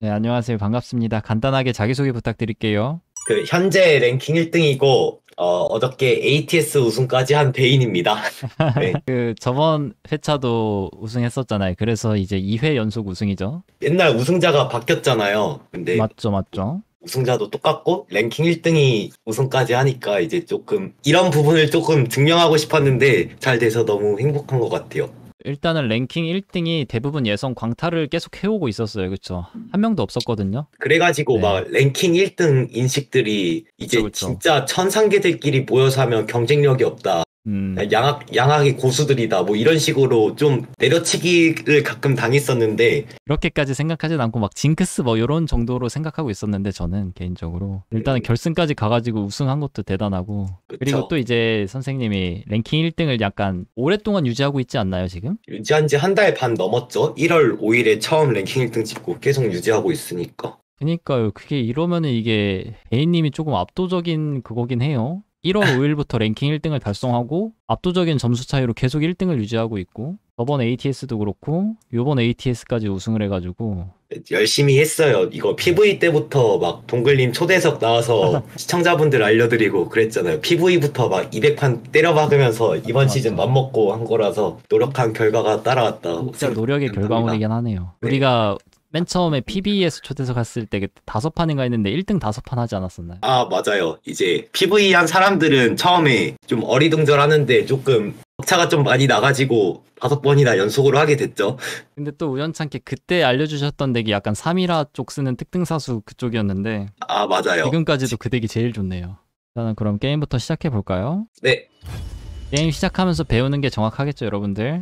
네, 안녕하세요. 반갑습니다. 간단하게 자기소개 부탁드릴게요. 현재 랭킹 1등이고, 어저께 ATS 우승까지 한 베인입니다. 네. 저번 회차도 우승했었잖아요. 그래서 이제 2회 연속 우승이죠. 옛날 우승자가 바뀌었잖아요. 근데 맞죠, 맞죠. 우승자도 똑같고, 랭킹 1등이 우승까지 하니까 이제 조금, 이런 부분을 조금 증명하고 싶었는데, 잘 돼서 너무 행복한 것 같아요. 일단은 랭킹 1등이 대부분 예선 광탈을 계속 해오고 있었어요. 그쵸? 한 명도 없었거든요. 그래가지고 네. 막 랭킹 1등 인식들이 그쵸, 이제 그쵸. 진짜 천상계들끼리 모여서 하면 경쟁력이 없다. 음, 양악이 고수들이다. 뭐 이런 식으로 좀 내려치기를 가끔 당했었는데, 그렇게까지 생각하진 않고 막 징크스 뭐 이런 정도로 생각하고 있었는데 저는 개인적으로 일단은 결승까지 가가지고 우승한 것도 대단하고 그리고 그쵸. 또 이제 선생님이 랭킹 1등을 약간 오랫동안 유지하고 있지 않나요, 지금? 유지한 지 한 달 반 넘었죠? 1월 5일에 처음 랭킹 1등 찍고 계속 유지하고 있으니까. 그니까요. 그게 이러면은 이게 A님이 조금 압도적인 그거긴 해요. 1월 5일부터 랭킹 1등을 달성하고 압도적인 점수 차이로 계속 1등을 유지하고 있고 저번 ATS도 그렇고 요번 ATS까지 우승을 해가지고 열심히 했어요. 이거 PV 때부터 막 동글님 초대석 나와서 시청자분들 알려드리고 그랬잖아요. PV부터 막 200판 때려박으면서 이번 시즌 맞죠. 맘먹고 한 거라서 노력한 결과가 따라왔다고 진짜 노력의 생각합니다. 결과물이긴 하네요. 네. 우리가 맨 처음에 PBE에서 초대석 갔을 때 그때 5판인가 했는데 1등 5판 하지 않았었나요? 아, 맞아요. 이제 PV 한 사람들은 처음에 좀 어리둥절하는데 조금 격차가 좀 많이 나가지고 5번이나 연속으로 하게 됐죠. 근데 또 우연찮게 그때 알려주셨던 덱이 약간 3이라 쪽 쓰는 특등사수 그쪽이었는데 아, 맞아요. 지금까지도 그 덱이 제일 좋네요. 일단은 그럼 게임부터 시작해 볼까요? 네. 게임 시작하면서 배우는 게 정확하겠죠, 여러분들?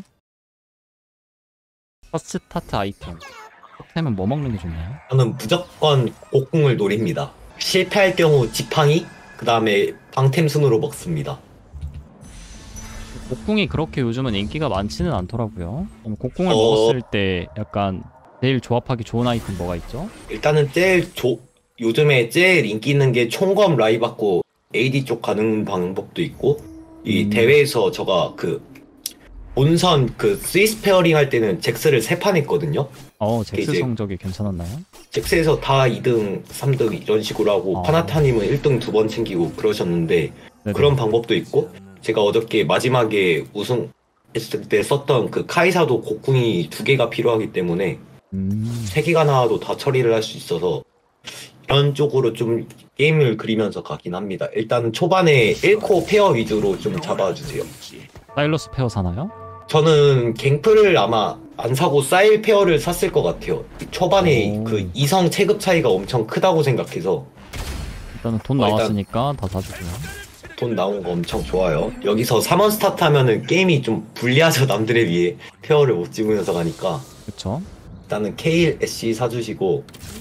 퍼스트 스타트 아이템. 토템은 뭐 먹는 게 좋나요? 저는 무조건 곡궁을 노립니다. 실패할 경우 지팡이, 그 다음에 방템 순으로 먹습니다. 곡궁이 그렇게 요즘은 인기가 많지는 않더라고요. 그럼 곡궁을 어, 먹었을 때 약간 제일 조합하기 좋은 아이템 뭐가 있죠? 일단은 요즘에 제일 인기 있는 게 총검 라이 받고 AD 쪽 가는 방법도 있고, 이 음, 대회에서 제가 본선 스위스 페어링 할 때는 잭스를 3판 했거든요. 그게 잭스 이제 성적이 괜찮았나요? 잭스에서 다 2등, 3등 이런 식으로 하고, 어, 파나타님은 1등 2번 챙기고 그러셨는데, 그런 네네. 방법도 있고, 제가 어저께 마지막에 우승했을 때 썼던 그 카이사도 곡궁이 2개가 필요하기 때문에 음, 3개가 나와도 다 처리를 할 수 있어서 이런 쪽으로 좀 게임을 그리면서 가긴 합니다. 일단 초반에 1코 페어 위주로 좀 잡아주세요. 사일러스 페어 사나요? 저는 갱플을 아마 안 사고 사일 페어를 샀을 것 같아요. 초반에 그 오, 이성 체급 차이가 엄청 크다고 생각해서 일단은 돈 일단 나왔으니까 다 사주고요. 돈 나온 거 엄청 좋아요. 여기서 3원 스타트 하면은 게임이 좀 불리하죠. 남들에 비해 페어를 못 찍으면서 가니까. 그쵸? 일단은 케일 애쉬 사주시고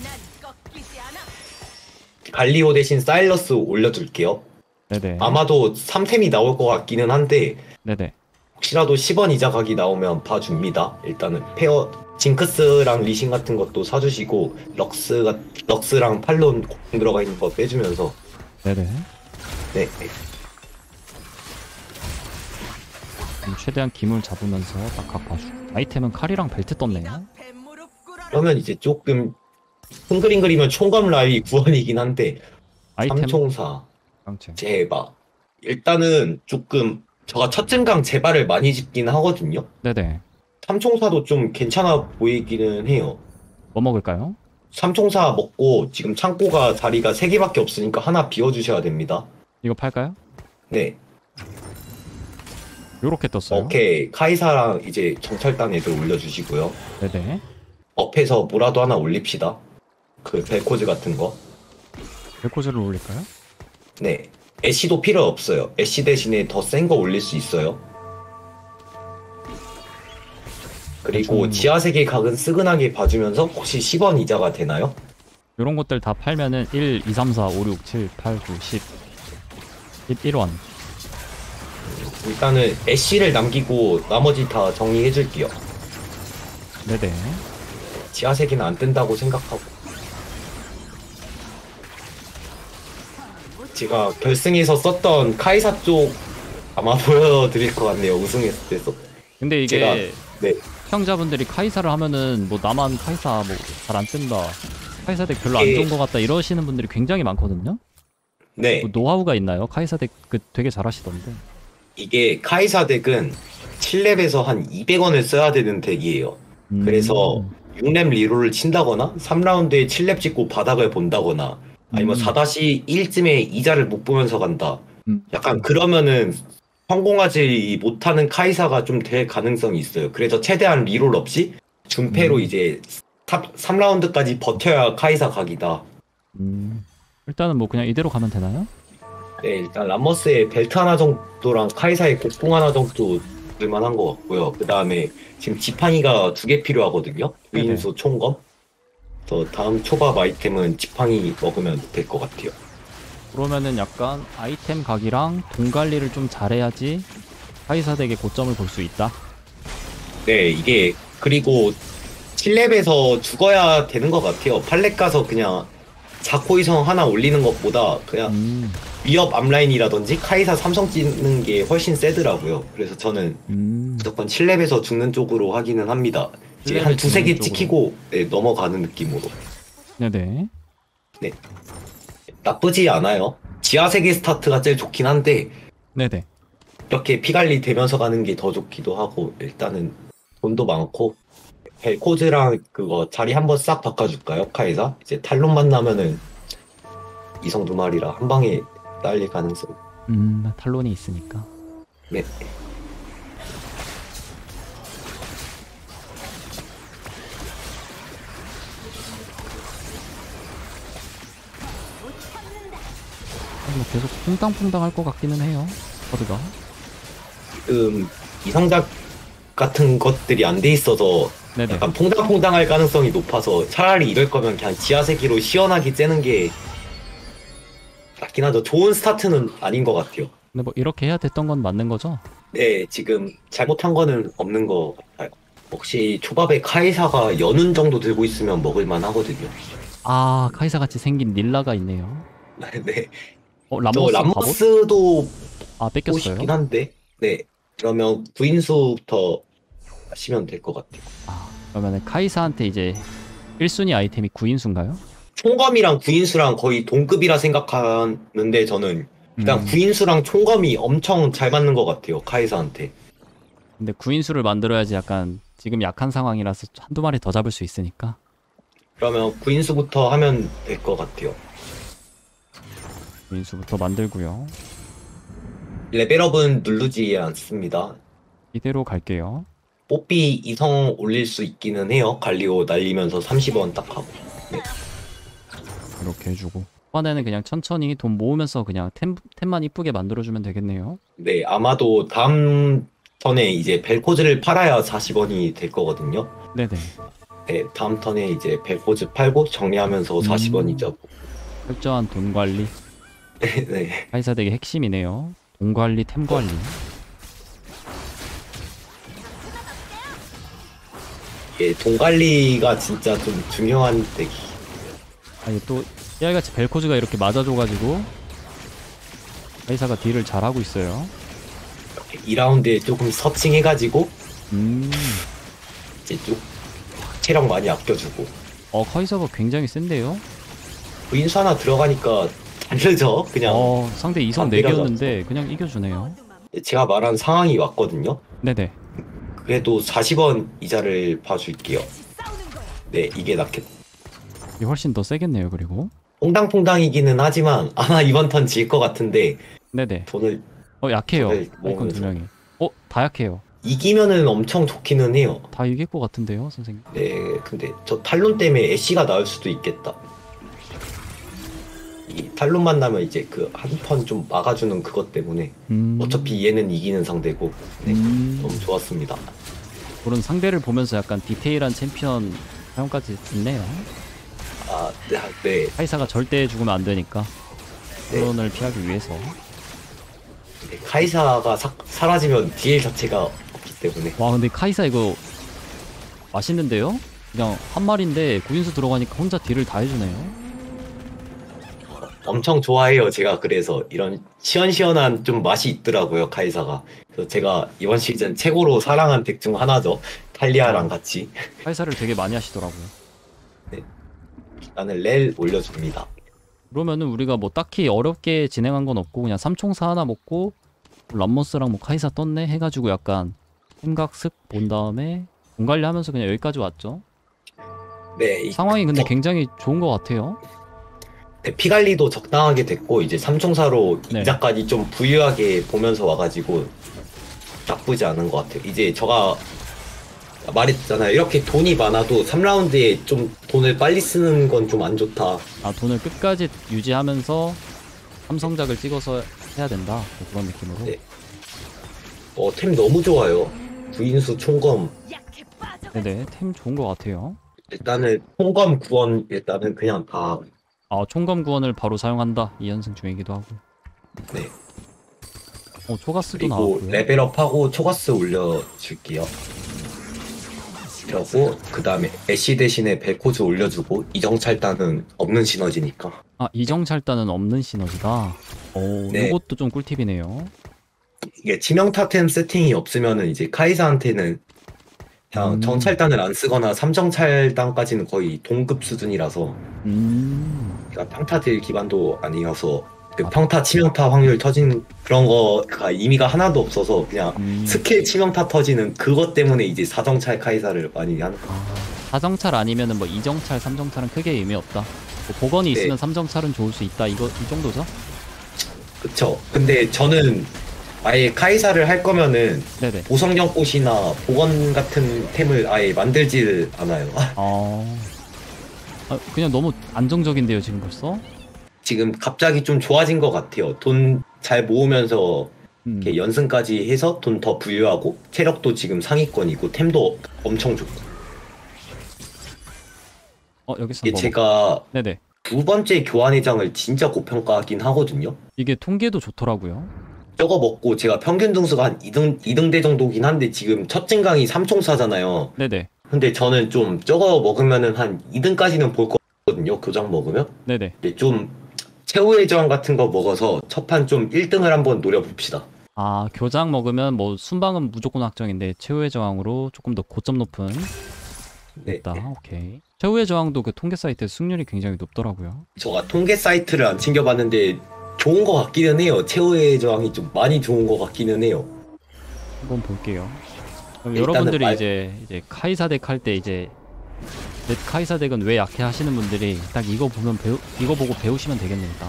갈리오 대신 사일러스 올려둘게요. 네네. 아마도 3템이 나올 것 같기는 한데 네네. 혹시라도 10원 이자 각이 나오면 봐줍니다. 일단은 페어 징크스랑 리신 같은 것도 사주시고 럭스랑 팔론 공 들어가 있는 거 빼주면서 네네. 네. 최대한 기물 잡으면서 딱 각봐주고. 아이템은 칼이랑 벨트 떴네요. 그러면 이제 조금 큰 그림 그리면 총검 라이 구원이긴 한데 아이템 삼총사 강체. 제바 일단은 조금 제가 첫증강 제바를 많이 집긴 하거든요. 네네. 삼총사도 좀 괜찮아 보이기는 해요. 뭐 먹을까요? 삼총사 먹고 지금 창고가 자리가 3개밖에 없으니까 하나 비워주셔야 됩니다. 이거 팔까요? 네. 요렇게 떴어요. 오케이. 카이사랑 이제 정찰단 애들 올려주시고요. 네네. 업해서 뭐라도 하나 올립시다. 그 벨코즈 같은 거. 벨코즈를 올릴까요? 네. 애쉬도 필요 없어요. 애쉬 대신에 더 센 거 올릴 수 있어요. 그리고 대충 지하세계 각은 쓰근하게 봐주면서 혹시 10원 이자가 되나요? 요런 것들 다 팔면은 1, 2, 3, 4, 5, 6, 7, 8, 9, 10, 11원. 일단은 애쉬를 남기고 나머지 다 정리해줄게요. 네네. 지하세계는 안 뜬다고 생각하고. 제가 결승에서 썼던 카이사 쪽 아마 보여드릴 것 같네요. 우승했을 때 썼. 근데 제가 이게 네. 시청자분들이 카이사를 하면은 뭐 나만 카이사 뭐 잘 안 뜬다 카이사 덱 별로 안 이게- 좋은 것 같다 이러시는 분들이 굉장히 많거든요. 네, 뭐 노하우가 있나요? 카이사 덱 되게 잘하시던데. 이게 카이사 덱은 7렙에서 한 200원을 써야 되는 덱이에요. 그래서 6렙 리롤을 친다거나 3라운드에 7렙 찍고 바닥을 본다거나 아니면 4-1쯤에 이자를 못 보면서 간다. 약간 그러면은 성공하지 못하는 카이사가 좀 될 가능성이 있어요. 그래서 최대한 리롤 없이 준패로 이제 3라운드까지 버텨야 카이사 각이다. 일단은 뭐 그냥 이대로 가면 되나요? 네, 일단 람머스의 벨트 하나 정도랑 카이사의 곡궁 하나 정도 들만한 것 같고요. 그 다음에 지금 지팡이가 2개 필요하거든요. 위인수 총검. 그래서 다음 초밥 아이템은 지팡이 먹으면 될 것 같아요. 그러면은 약간 아이템 각이랑 돈 관리를 좀 잘해야지 카이사 덱의 고점을 볼 수 있다. 네, 이게 그리고 7렙에서 죽어야 되는 것 같아요. 8렙 가서 그냥 자코이성 하나 올리는 것보다 그냥 위협 앞라인이라든지 카이사 삼성 찍는 게 훨씬 세더라고요. 그래서 저는 무조건 7렙에서 죽는 쪽으로 하기는 합니다. 이제 한 2-3개 찍히고 네, 넘어가는 느낌으로. 네네. 네. 나쁘지 않아요. 지하 세계 스타트가 제일 좋긴 한데 네네. 이렇게 피관리 되면서 가는 게 더 좋기도 하고 일단은 돈도 많고 벨코즈랑 그거 자리 한번 싹 바꿔줄까요? 카이사? 이제 탈론 만나면은 이성 2마리라 한 방에 딸릴 가능성. 탈론이 있으니까. 네. 뭐 계속 퐁당퐁당 할 것 같기는 해요. 커드가. 이성작 같은 것들이 안 돼 있어서 네네. 약간 퐁당퐁당할 가능성이 높아서 차라리 이럴 거면 그냥 지하세기로 시원하게 째는 게 낫긴 하죠. 좋은 스타트는 아닌 것 같아요. 근데 뭐 이렇게 해야 됐던 건 맞는 거죠? 네, 지금 잘못한 거는 없는 것 같아요. 혹시 초밥에 카이사가 연운 정도 들고 있으면 먹을만 하거든요. 아, 카이사 같이 생긴 닐라가 있네요. 네. 저 저 람머스도 아, 보고 뺏겼어요? 싶긴 한데, 네. 그러면 구인수부터 하시면 될 것 같아요. 아, 그러면은 카이사한테 이제 1순위 아이템이 구인수인가요? 총검이랑 구인수랑 거의 동급이라 생각하는데 저는 일단 구인수랑 총검이 엄청 잘 맞는 것 같아요. 카이사한테. 근데 구인수를 만들어야지 약간 지금 약한 상황이라서 한두 마리 더 잡을 수 있으니까. 그러면 구인수부터 하면 될 것 같아요. 구인수부터 만들고요. 레벨업은 누르지 않습니다. 이대로 갈게요. 뽀삐 이성 올릴 수 있기는 해요. 갈리오 날리면서 30원 딱 하고. 네. 이렇게 해주고. 이번에는 그냥 천천히 돈 모으면서 그냥 템만 이쁘게 만들어주면 되겠네요. 네, 아마도 다음 턴에 이제 벨코즈를 팔아야 40원이 될 거거든요. 네네. 네, 다음 턴에 이제 벨코즈 팔고 정리하면서 40원이죠. 철저한 돈 관리. 네. 카이사 덱의 핵심이네요. 돈 관리, 템 관리. 예, 돈 관리가 진짜 좀 중요한 덱이. 아니 또 깨알같이 벨코즈가 이렇게 맞아줘가지고 카이사가 딜을 잘하고 있어요. 2라운드에 조금 서칭해가지고 음. 이제 좀 체력 많이 아껴주고. 카이사가 굉장히 센데요? 부인수 하나 들어가니까 다르죠? 그냥 상대 이성 안 4개였는데 그냥 이겨주네요. 제가 말한 상황이 왔거든요. 네네. 그래도 40원 이자를 봐줄게요. 네, 이게 낫겠다. 이게 훨씬 더 세겠네요, 그리고. 퐁당퐁당이기는 하지만 아마 이번 턴 질 것 같은데 네네. 돈을 약해요. 네, 아이콘 두 명이. 다 약해요. 이기면은 엄청 좋기는 해요. 다 이길 것 같은데요, 선생님. 네, 근데 저 탈론 때문에 애쉬가 나올 수도 있겠다. 이 탈론 만나면 이제 그 한 턴 좀 막아주는 그것 때문에 어차피 얘는 이기는 상대고 네, 너무 좋았습니다. 그런 상대를 보면서 약간 디테일한 챔피언 사용까지 있네요. 아, 네. 카이사가 절대 죽으면 안 되니까. 네. 그런을 피하기 위해서. 네, 카이사가 사라지면 딜 자체가 없기 때문에. 와, 근데 카이사 이거 맛있는데요? 그냥 한 마리인데 구인수 들어가니까 혼자 딜을 다 해주네요. 엄청 좋아해요. 제가 그래서 이런 시원시원한 좀 맛이 있더라고요. 카이사가. 그래서 제가 이번 시즌 최고로 사랑한 덱 중 하나죠. 탈리아랑 같이. 카이사를 되게 많이 하시더라고요. 나는 렐 올려줍니다. 그러면은 우리가 뭐 딱히 어렵게 진행한 건 없고 그냥 삼총사 하나 먹고 람머스랑 뭐 카이사 떴네 해가지고 약간 생각슥 본 다음에 돈 관리하면서 그냥 여기까지 왔죠. 네, 상황이 근데 굉장히 좋은 것 같아요. 네, 피 관리도 적당하게 됐고 이제 삼총사로 네. 이자까지 좀 부유하게 보면서 와가지고 나쁘지 않은 것 같아요. 이제 제가 말했잖아요. 이렇게 돈이 많아도 3라운드에 좀 돈을 빨리 쓰는 건 좀 안 좋다. 아 돈을 끝까지 유지하면서 삼성작을 찍어서 해야 된다 뭐 그런 느낌으로. 네. 템 너무 좋아요. 구인수 총검. 네네 템 좋은 것 같아요. 일단은 총검 구원 일단은 그냥 다. 아 총검 구원을 바로 사용한다 2연승 중이기도 하고. 네. 초가스도 그리고 나왔고요. 레벨업하고 초가스 올려줄게요. 그리고 그 다음에 애쉬 대신에 벨코즈 올려주고 이정찰단은 없는 시너지니까. 아 이정찰단은 없는 시너지다. 네. 요것도 좀 꿀팁이네요. 이게 치명타템 세팅이 없으면은 이제 카이사한테는 그냥 정찰단을 안 쓰거나 3정찰단까지는 거의 동급 수준이라서 그러니까 평타딜 기반도 아니어서 그 평타 치명타 확률 터지는 그런 거가 의미가 하나도 없어서 그냥 스킬 치명타 터지는 그것 때문에 이제 4정찰 카이사를 많이 하는 거예요. 4정찰 아니면은 뭐 2정찰, 3정찰은 크게 의미 없다. 뭐 복원이 있으면 3정찰은 좋을 수 있다. 이 정도죠? 그쵸. 근데 저는 아예 카이사를 할 거면은 네네. 보성연꽃이나 복원 같은 템을 아예 만들질 않아요. 그냥 너무 안정적인데요, 지금 벌써? 지금 갑자기 좀 좋아진 것 같아요. 돈 잘 모으면서 이렇게 연승까지 해서 돈 더 부유하고 체력도 지금 상위권이고 템도 엄청 좋고. 여기서 이게 뭐 제가 네네. 두 번째 교환회장을 진짜 고평가하긴 하거든요. 이게 통계도 좋더라고요. 저거 먹고 제가 평균 등수가 한 2등대 정도긴 한데 지금 첫 증강이 삼총사잖아요. 네네. 근데 저는 좀 저거 먹으면은 한 2등까지는 볼 거거든요. 교장 먹으면. 네네. 근데 좀 최후의 저항 같은 거 먹어서 첫 판 좀 1등을 한번 노려봅시다. 교장 먹으면 뭐 순방은 무조건 확정인데 최후의 저항으로 조금 더 고점 높은 네. 있다. 오케이. 최후의 저항도 그 통계 사이트에 승률이 굉장히 높더라고요. 제가 통계 사이트를 안 챙겨봤는데 좋은 거 같기는 해요. 최후의 저항이 좀 많이 좋은 거 같기는 해요. 한번 볼게요. 그럼 일단은 여러분들이 이제 카이사 덱 할 때 이제 내 카이사 덱은 왜 약해 하시는 분들이 딱 이거 보면 이거 보고 배우시면 되겠습니다.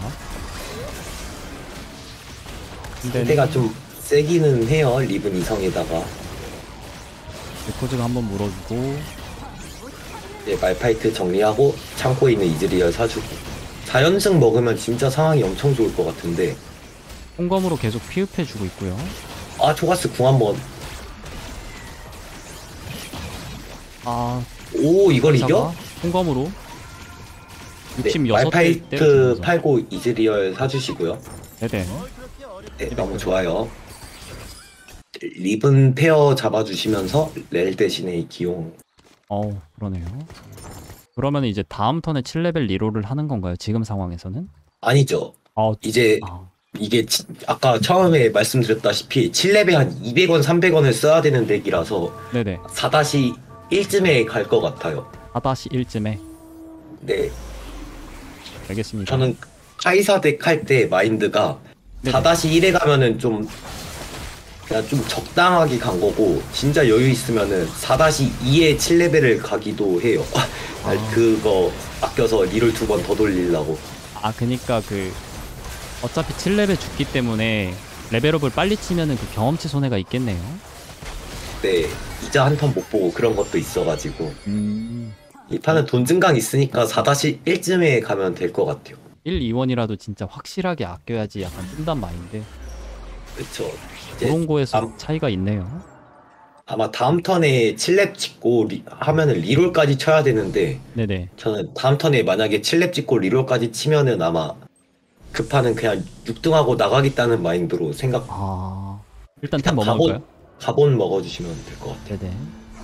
상대가 좀 세기는 해요. 리븐 이성에다가. 레코즈가 한번 물어주고 이제 말파이트 정리하고 창고에 있는 이즈리얼 사주고 4연승 먹으면 진짜 상황이 엄청 좋을 것 같은데. 홍검으로 계속 피흡해주고 있고요. 초가스 궁 한번. 오 이걸 이겨? 홍검으로 네, 66대 말파이트 팔고 이즈리얼 사주시고요. 네네. 네, 너무 좋아요. 리븐 페어 잡아주시면서 렐 대신에 기용. 그러네요. 그러면 이제 다음 턴에 7레벨 리롤을 하는 건가요? 지금 상황에서는? 아니죠. 이제 이게 아까 처음에 말씀드렸다시피 7레벨 한 200원, 300원을 써야 되는 덱이라서 네네. 4-1쯤에 갈 것 같아요. 4-1쯤에. 네. 알겠습니다. 저는 카이사 덱 할 때 마인드가 4-1에 가면은 좀 그냥 좀 적당하게 간 거고 진짜 여유 있으면은 4-2에 7레벨을 가기도 해요. 그거 아껴서 리를 2번 더 돌리려고. 그니까 어차피 7레벨 죽기 때문에 레벨업을 빨리 치면은 그 경험치 손해가 있겠네요. 네, 이자 한 턴 못 보고 그런 것도 있어가지고 이 판은 돈 증강 있으니까 4-1쯤에 가면 될 것 같아요. 1, 2원이라도 진짜 확실하게 아껴야지 약간 뜬단 마인드. 그쵸. 그런 거에서 차이가 있네요. 아마 다음 턴에 7렙 찍고 하면은 리롤까지 쳐야 되는데 네네. 저는 다음 턴에 만약에 7렙 찍고 리롤까지 치면은 아마 그 판은 그냥 6등하고 나가겠다는 마인드로 생각. 일단 템 뭐 먹을까요? 가본 먹어주시면 될 것 같아요. 네네.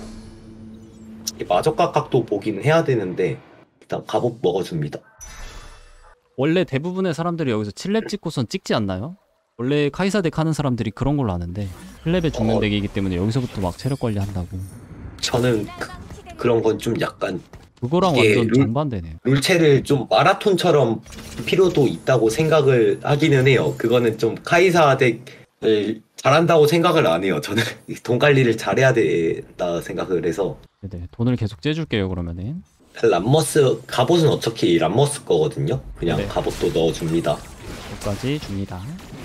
마적각각도 보긴 해야 되는데 일단 갑옷 먹어줍니다. 원래 대부분의 사람들이 여기서 7렙 찍고선 찍지 않나요? 원래 카이사 덱 하는 사람들이 그런 걸로 아는데 7렙에 죽는 덱이기 때문에 여기서부터 막 체력 관리한다고. 저는 그런 건 좀 약간 그거랑 이게 완전 정반대네요. 룰체를 좀 마라톤처럼 필요도 있다고 생각을 하기는 해요. 그거는 좀 카이사 덱을 잘한다고 생각을 안 해요. 저는 돈 관리를 잘해야 된다 생각을 해서. 네네. 돈을 계속 째줄게요 그러면은. 람머스 갑옷은 어차피 람머스 거거든요. 그냥 네. 갑옷도 넣어줍니다. 여기까지 줍니다.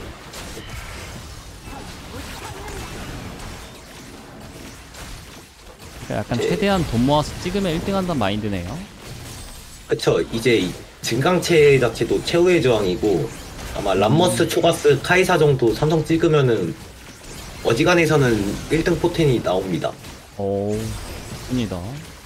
그러니까 약간 네. 최대한 돈 모아서 찍으면 1등 한다는 마인드네요. 그쵸. 이제 이 증강체 자체도 최후의 저항이고 아마 람머스, 초가스, 카이사 정도 삼성 찍으면은 어지간해서는 1등 포텐이 나옵니다. 오, 좋습니다.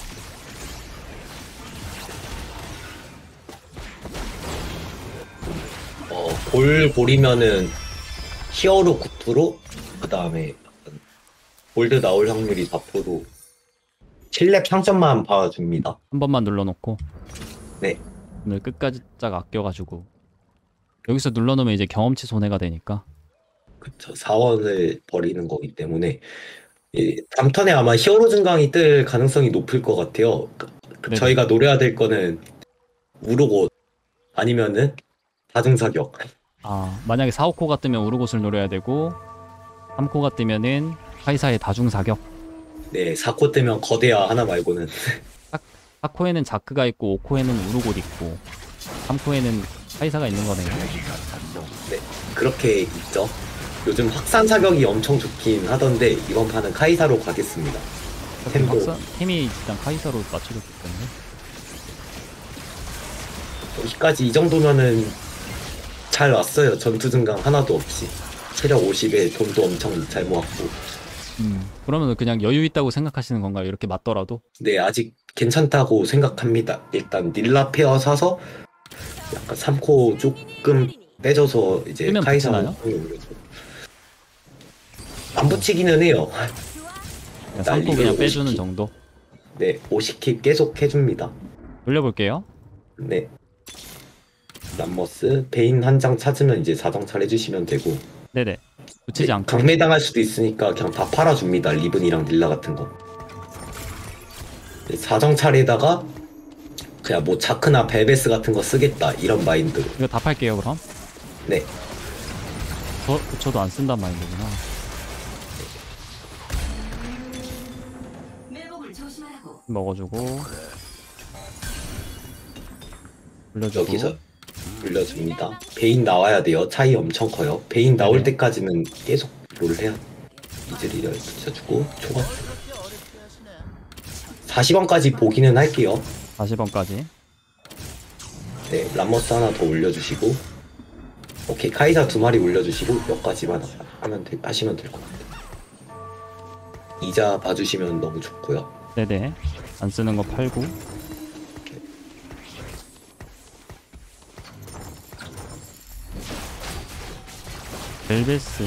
골이면은 히어로 9%, 그 다음에 골드 나올 확률이 4%, 7렙 상점만 봐줍니다. 한 번만 눌러놓고 네. 오늘 끝까지 짝 아껴가지고 여기서 눌러놓으면 이제 경험치 손해가 되니까. 그쵸. 4원을 버리는 거기 때문에 다음 턴에 아마 히어로 증강이 뜰 가능성이 높을 것 같아요. 네네. 저희가 노려야 될 거는 우르고 아니면은 다중사격. 아, 만약에 4, 5코가 뜨면 우르곳을 노려야 되고 3코가 뜨면은 카이사의 다중사격. 네, 4코 뜨면 거대야 하나 말고는 4코에는 자크가 있고 5코에는 우르곳 있고 3코에는 카이사가 있는 거네요. 네, 그렇게 있죠. 요즘 확산 사격이 엄청 좋긴 하던데 이번 판은 카이사로 가겠습니다. 템도 템이 일단 카이사로 맞춰졌기 때문에. 여기까지 이 정도면은 잘 왔어요. 전투 증강 하나도 없이 체력 50에 돈도 엄청 잘 모았고. 그러면 그냥 여유 있다고 생각하시는 건가요? 이렇게 맞더라도? 네, 아직 괜찮다고 생각합니다. 일단 닐라 페어 사서 약간 3코 조금 빼줘서 이제 쓰면 카이사 붙이나요? 안 붙이기는 해요. 그냥 3코 그냥 빼주는 50키. 정도? 네, 50킵 계속 해줍니다. 돌려볼게요. 네. 람머스 베인 한 장 찾으면 이제 자동차를 해주시면 되고. 네네. 붙이지 네, 않고. 강매당할 수도 있으니까 그냥 다 팔아줍니다. 리븐이랑 닐라 같은 거. 네, 사정찰에다가 그냥 뭐 자크나 벨베스 같은 거 쓰겠다 이런 마인드. 이거 다 팔게요 그럼. 네. 저도 안 쓴단 마인드구나. 먹어주고 돌려주고. 여기서 물려줍니다. 베인 나와야 돼요. 차이 엄청 커요. 베인 나올 네네. 때까지는 계속 롤 해야 돼. 이즈리얼 붙여주고 초과 40원까지 보기는 할게요. 40원까지. 네, 람머스 하나 더 올려주시고 오케이, 카이사 2마리 올려주시고 여기까지만 하시면 될 것 같아요. 이자 봐주시면 너무 좋고요. 네네. 안 쓰는 거 팔고. 벨베스.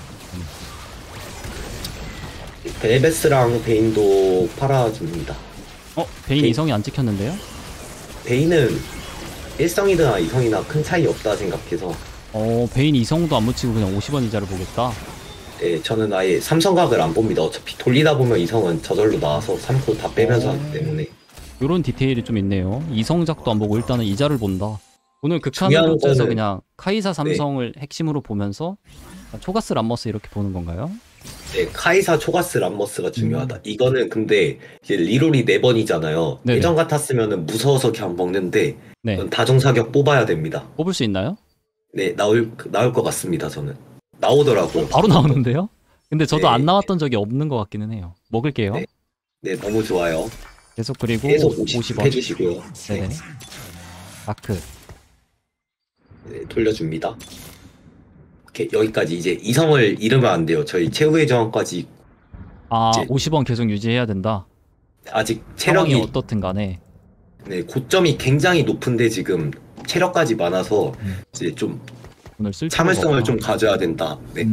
벨베스랑 베인도 팔아줍니다. 베인 베인. 이성이 안 찍혔는데요? 베인은 1성이나 2성이나 큰 차이 없다 생각해서 베인 이성도 안 묻히고 그냥 50원 이자를 보겠다. 네, 저는 아예 삼성각을 안 봅니다. 어차피 돌리다 보면 이성은 저절로 나와서 3코 다 빼면서 하기 때문에. 요런 디테일이 좀 있네요. 이성작도 안 보고 일단은 이자를 본다. 오늘 중요한 극한으로에서 거는- 그냥 카이사 삼성을 핵심으로 보면서 초가스 람머스 이렇게 보는 건가요? 네, 카이사 초가스 람머스가 중요하다. 이거는 근데 이제 리롤이 4번이잖아요. 네네. 예전 같았으면 무서워서 그냥 먹는데 네. 이건 다중사격 뽑아야 됩니다. 뽑을 수 있나요? 네, 나올 것 같습니다. 저는 나오더라고요. 바로 나오는데요? 근데 저도 네. 안 나왔던 적이 없는 것 같기는 해요. 먹을게요. 네. 네, 너무 좋아요. 계속 그리고 계속 50 50원. 해주시고요. 네네. 마크. 네, 돌려줍니다. 오케이, 여기까지 이제 이성을 잃으면 안 돼요. 저희 최후의 저항까지 이제- 50원 계속 유지해야 된다. 아직 상황이 체력이 어떻든 간에. 네, 고점이 굉장히 높은데 지금 체력까지 많아서 이제 좀 오늘 쓸 참을성을 필요가 좀 없다. 가져야 된다. 네.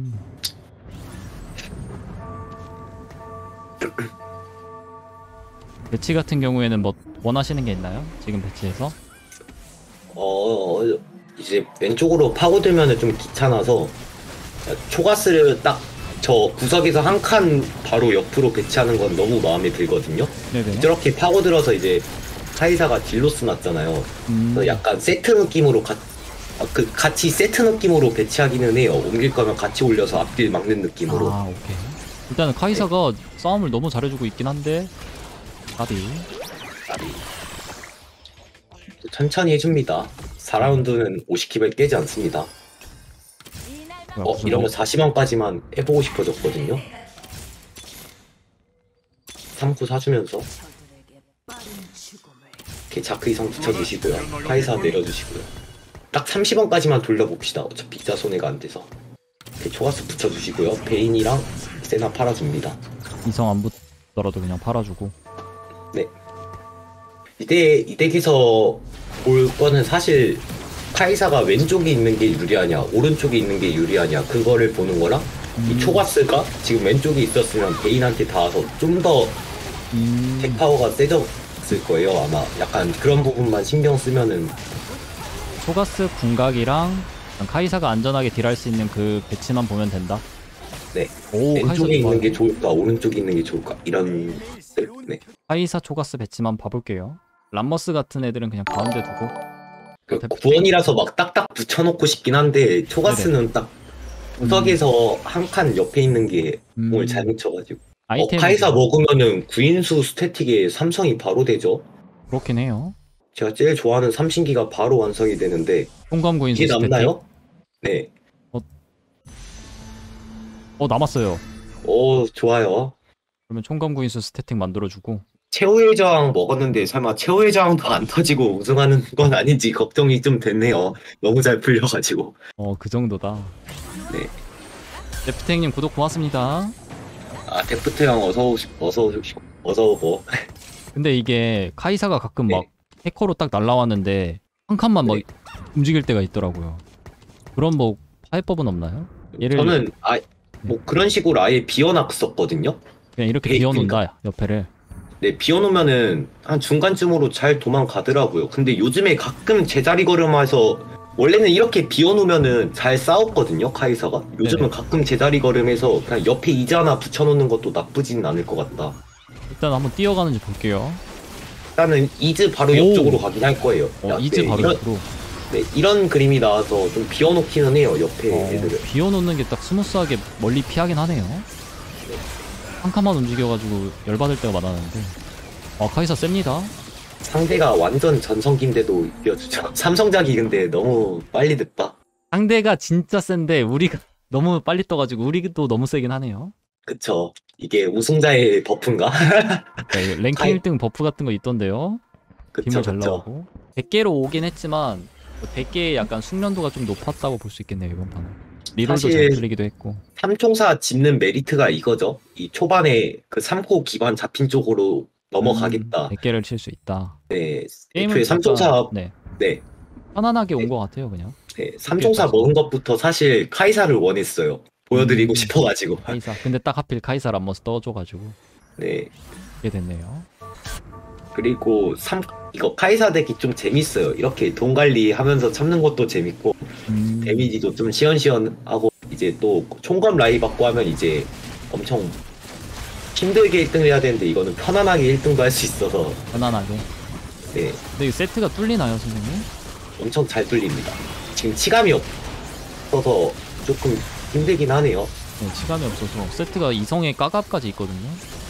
배치 같은 경우에는 뭐 원하시는 게 있나요? 지금 배치에서? 이제 왼쪽으로 파고들면 좀 귀찮아서 초가스를 딱 저 구석에서 한 칸 바로 옆으로 배치하는 건 너무 마음에 들거든요. 네네. 저렇게 파고들어서 이제 카이사가 딜로스 났잖아요. 그래서 약간 세트 느낌으로 같이 세트 느낌으로 배치하기는 해요. 옮길 거면 같이 올려서 앞길 막는 느낌으로. 아 오케이. 일단은 카이사가 싸움을 너무 잘해주고 있긴 한데 까비. 천천히 해줍니다. 4라운드는 50킵을 깨지 않습니다. 이러면 40원까지만 해보고 싶어졌거든요. 3구 사주면서 이렇게 자크 이성 붙여주시고요. 카이사 내려주시고요. 딱 30원까지만 돌려봅시다. 어차피 이자 손해가 안 돼서. 이렇게 초가스 붙여주시고요. 베인이랑 세나 팔아줍니다. 이성 안 붙더라도 그냥 팔아주고. 네. 이 덱에서 볼 거는 사실 카이사가 왼쪽에 있는 게 유리하냐 오른쪽에 있는 게 유리하냐 그거를 보는 거랑 이 초가스가 지금 왼쪽에 있었으면 베인한테 닿아서 좀 더 덱파워가 세졌을 거예요. 아마 약간 그런 부분만 신경 쓰면은 초가스 궁각이랑 카이사가 안전하게 딜할 수 있는 그 배치만 보면 된다. 네. 오, 왼쪽에 있는 게 좋아요. 좋을까 오른쪽에 있는 게 좋을까 이런 네. 카이사 초가스 배치만 봐볼게요. 람머스 같은 애들은 그냥 가운데 두고. 그 구원이라서 막 딱딱 붙여놓고 싶긴 한데 초가스는 딱 구석에서 한 칸 옆에 있는 게 공을 잘 묻혀가지고 카이사 먹으면은 구인수 스태틱에 삼성이 바로 되죠. 그렇긴 해요. 제가 제일 좋아하는 삼신기가 바로 완성이 되는데 총감 구인수 이게 스태틱. 남나요? 네. 남았어요. 오 좋아요. 그러면 총감 구인수 스태틱 만들어주고. 최후의 저항 먹었는데 설마 최후의 저항도 안 터지고 우승하는 건 아닌지 걱정이 좀 됐네요. 너무 잘 풀려가지고. 그 정도다. 네. 데프탱님 구독 고맙습니다. 아 데프트 형 어서 오고. 근데 이게 카이사가 가끔 네. 막 해커로 딱 날라왔는데 한 칸만 막 네. 움직일 때가 있더라고요. 그런 뭐 파해법은 없나요? 얘를 저는 뭐 그런 식으로 아예 비워놨었거든요. 그냥 이렇게 네, 비워놓는다 옆에를. 네, 비워놓으면은 한 중간쯤으로 잘 도망가더라고요. 근데 요즘에 가끔 제자리 걸음해서 원래는 이렇게 비워놓으면은 잘 싸웠거든요, 카이사가. 요즘은 네네. 가끔 제자리 걸음해서 그냥 옆에 이자 하나 붙여놓는 것도 나쁘진 않을 것 같다. 일단 한번 뛰어가는지 볼게요. 일단은 이즈 바로 오! 옆쪽으로 가긴 할 거예요. 이즈 네, 바로 이런, 옆으로. 네, 이런 그림이 나와서 좀 비워놓기는 해요, 옆에 애들을. 비워놓는 게 딱 스무스하게 멀리 피하긴 하네요. 한 칸만 움직여가지고 열받을 때가 많았는데. 카이사 셉니다. 상대가 완전 전성기인데도 이겨주죠. 삼성작이 근데 너무 빨리 됐다. 상대가 진짜 센데 우리가 너무 빨리 떠가지고 우리도 너무 세긴 하네요. 그쵸. 이게 우승자의 버프인가? 네, 랭킹 1등 버프 같은 거 있던데요. 그쵸, 힘을 잘 그쵸. 나오고 100개로 오긴 했지만 100개의 약간 숙련도가 좀 높았다고 볼 수 있겠네요. 이번 판은 리롤도 잘 사실 풀리기도 했고. 삼총사 짚는 메리트가 이거죠. 이 초반에 그 3코 기반 잡힌 쪽으로 넘어가겠다. 100개를 칠 수 있다. 네, 게임은 애초에 삼총사 네, 네, 편안하게 온 것 같아요. 그냥 네, 삼총사 100개까지. 먹은 것부터 사실 카이사를 원했어요. 보여드리고 싶어가지고. 카이사. 근데 딱 하필 카이사 람머스 떠줘가지고 네, 이게 됐네요. 그리고 이거 카이사 덱이 좀 재밌어요. 이렇게 돈 관리하면서 참는 것도 재밌고 데미지도 좀 시원시원하고 이제 또 총검 라이 받고 하면 이제 엄청 힘들게 1등을 해야 되는데 이거는 편안하게 1등도 할 수 있어서 편안하게. 네, 근데 이 세트가 뚫리나요, 선생님? 엄청 잘 뚫립니다. 지금 치감이 없어서 조금 힘들긴 하네요. 네, 치감이 없어서 세트가 이성의 까갑까지 있거든요.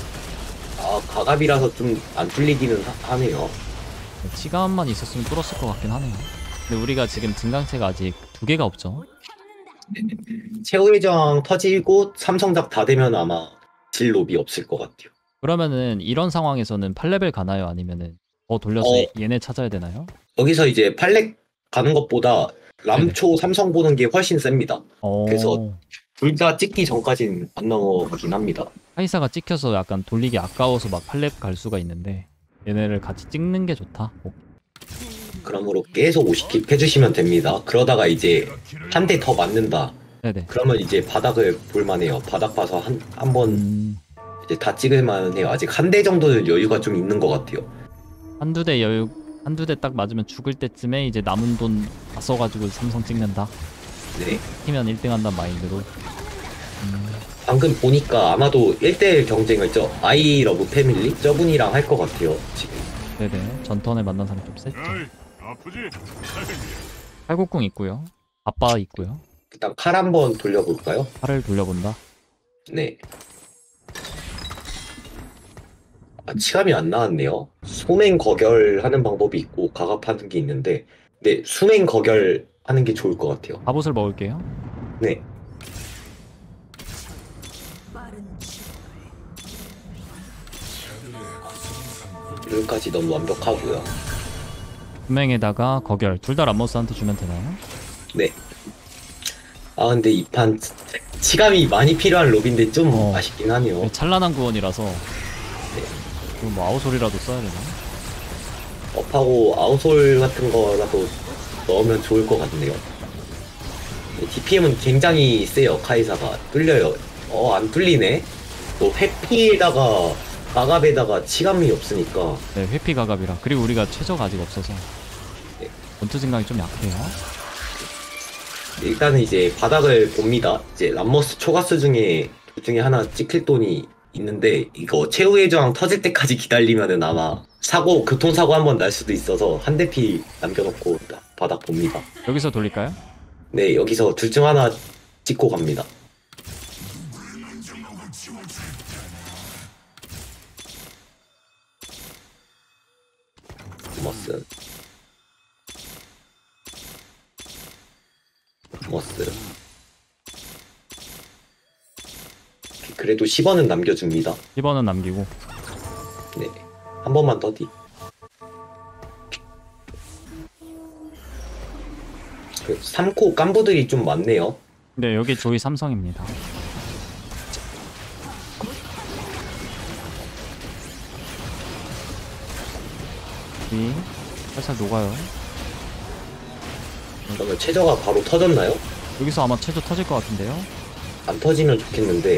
가갑이라서 좀 안 뚫리기는 하네요. 네, 치감만 있었으면 뚫었을 것 같긴 하네요. 근데 우리가 지금 등강체가 아직 2개가 없죠. 최후의 저항 터지고 삼성작 다 되면 아마 질 롭이 없을 것 같아요. 그러면은 이런 상황에서는 8레벨 가나요? 아니면은 더 돌려서 얘네 찾아야 되나요? 여기서 이제 팔렉 가는 것보다 람초 삼성 보는 게 훨씬 셉니다. 그래서 둘 다 찍기 전까진 안 넘어가긴 합니다. 카이사가 찍혀서 약간 돌리기 아까워서 막 8렙 갈 수가 있는데 얘네를 같이 찍는 게 좋다. 그러므로 계속 50킵 해주시면 됩니다. 그러다가 이제 한 대 더 맞는다. 네네. 그러면 이제 바닥을 볼만해요. 바닥 봐서 한 번 이제 다 찍을만해요. 아직 한 대 정도는 여유가 좀 있는 것 같아요. 한두 대 딱 맞으면 죽을 때쯤에 이제 남은 돈 다 써가지고 삼성 찍는다. 네. 팀면 1등 한단 마인드로. 방금 보니까 아마도 1대1 경쟁을 아이 러브 패밀리? 저분이랑 할 것 같아요. 지금. 네네. 전턴에 만난 사람 좀 셌죠. 아이, 아프지? 팔국궁 있고요. 아빠 있고요. 일단 칼 한번 돌려볼까요? 팔을 돌려본다. 네. 아, 치감이 안 나왔네요. 수맹 거결하는 방법이 있고 가갑하는 게 있는데, 네, 수맹 거결하는 게 좋을 것 같아요. 갑옷을 먹을게요. 네. 여기까지 너무 완벽하고요. 분맹에다가 거결 둘 다 람머스한테 주면 되나요? 네. 아 근데 이 판 치감이 많이 필요한 롭인데 좀 아쉽긴 하네요. 네, 찬란한 구원이라서 그럼 뭐 아우솔이라도 써야 되나? 업하고 아웃솔 같은 거라도 넣으면 좋을 것 같네요. DPM은 굉장히 세요. 카이사가 뚫려요. 안 뚫리네. 또 회피에다가 마갑에다가 치감이 없으니까. 네, 회피 가갑이라. 그리고 우리가 최저가 아직 없어서 네. 전투 증강이 좀 약해요. 일단은 이제 바닥을 봅니다. 이제 람머스 초가스 중에 둘 중에 하나 찍힐 돈이 있는데 이거 최후의 저항 터질 때까지 기다리면은 아마 교통사고 한번 날 수도 있어서 한 대피 남겨놓고 바닥 봅니다. 여기서 돌릴까요? 네, 여기서 둘 중 하나 찍고 갑니다. 머스. 그래도 10원은 남겨줍니다. 10원은 남기고. 네. 한 번만 더디. 그 3코 깐부들이 좀 많네요. 네, 여기 조이 삼성입니다. 이 살살 녹아요. 그러면 최저가 바로 터졌나요? 여기서 아마 최저 터질 것 같은데요? 안 터지면 좋겠는데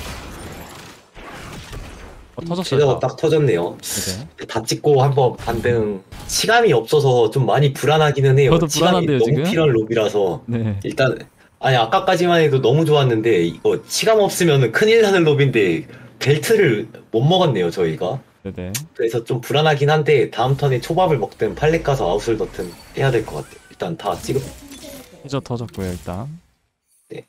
터졌어요. 최저가 딱 터졌네요. 네. 다 찍고 한번 반등. 시감이 없어서 좀 많이 불안하기는 해요. 저도 불안한데요, 너무 지금? 필요한 롭이라서 네. 일단 아니 아까까지만 해도 너무 좋았는데 이거 치감 없으면 큰일 나는 롭인데 벨트를 못 먹었네요 저희가. 네네. 그래서 좀 불안하긴 한데 다음 턴에 초밥을 먹든 팔레 가서 아웃을 넣든 해야 될 것 같아요. 일단 다 찍어. 최저 터졌고요, 일단. 네.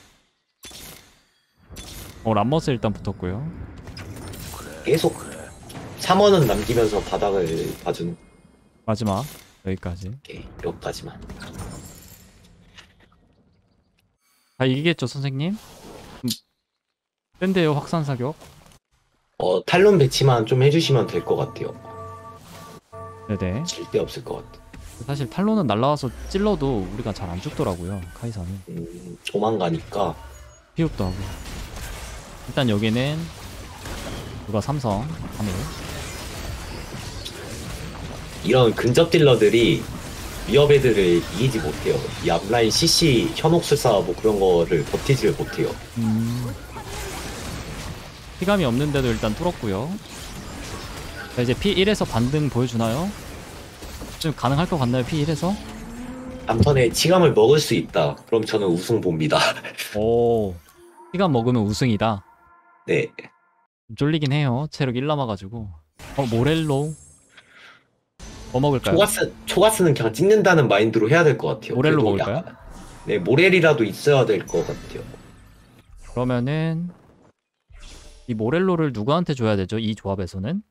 람머스 일단 붙었고요. 계속 3원은 남기면서 바닥을 봐주는 마지막 여기까지. 여기까지만. 다 이기겠죠, 선생님? 센데요, 확산 사격. 탈론 배치만 좀 해주시면 될 것 같아요. 네네. 절대 없을 것 같아. 사실 탈론은 날라와서 찔러도 우리가 잘 안 죽더라고요, 카이사는. 도망가니까. 피흡도 하고. 일단 여기는 누가 삼성 하늘. 이런 근접 딜러들이 위협 애들을 이기지 못해요. 이 앞라인 CC 현혹술사 뭐 그런 거를 버티지를 못해요. 피감이 없는데도 일단 뚫었고요. 자, 이제 P1에서 반등 보여주나요? 좀 가능할 것 같나요, P1에서? 암턴에 치감을 먹을 수 있다. 그럼 저는 우승 봅니다. 오, 피감 먹으면 우승이다. 네. 좀 쫄리긴 해요. 체력 1 남아가지고. 모렐로. 뭐 먹을까요? 초가스는 그냥 찍는다는 마인드로 해야 될 것 같아요. 모렐로 그래도 먹을까요? 약간, 네, 모렐이라도 있어야 될 것 같아요. 그러면은 이 모렐로를 누구한테 줘야 되죠? 이 조합에서는?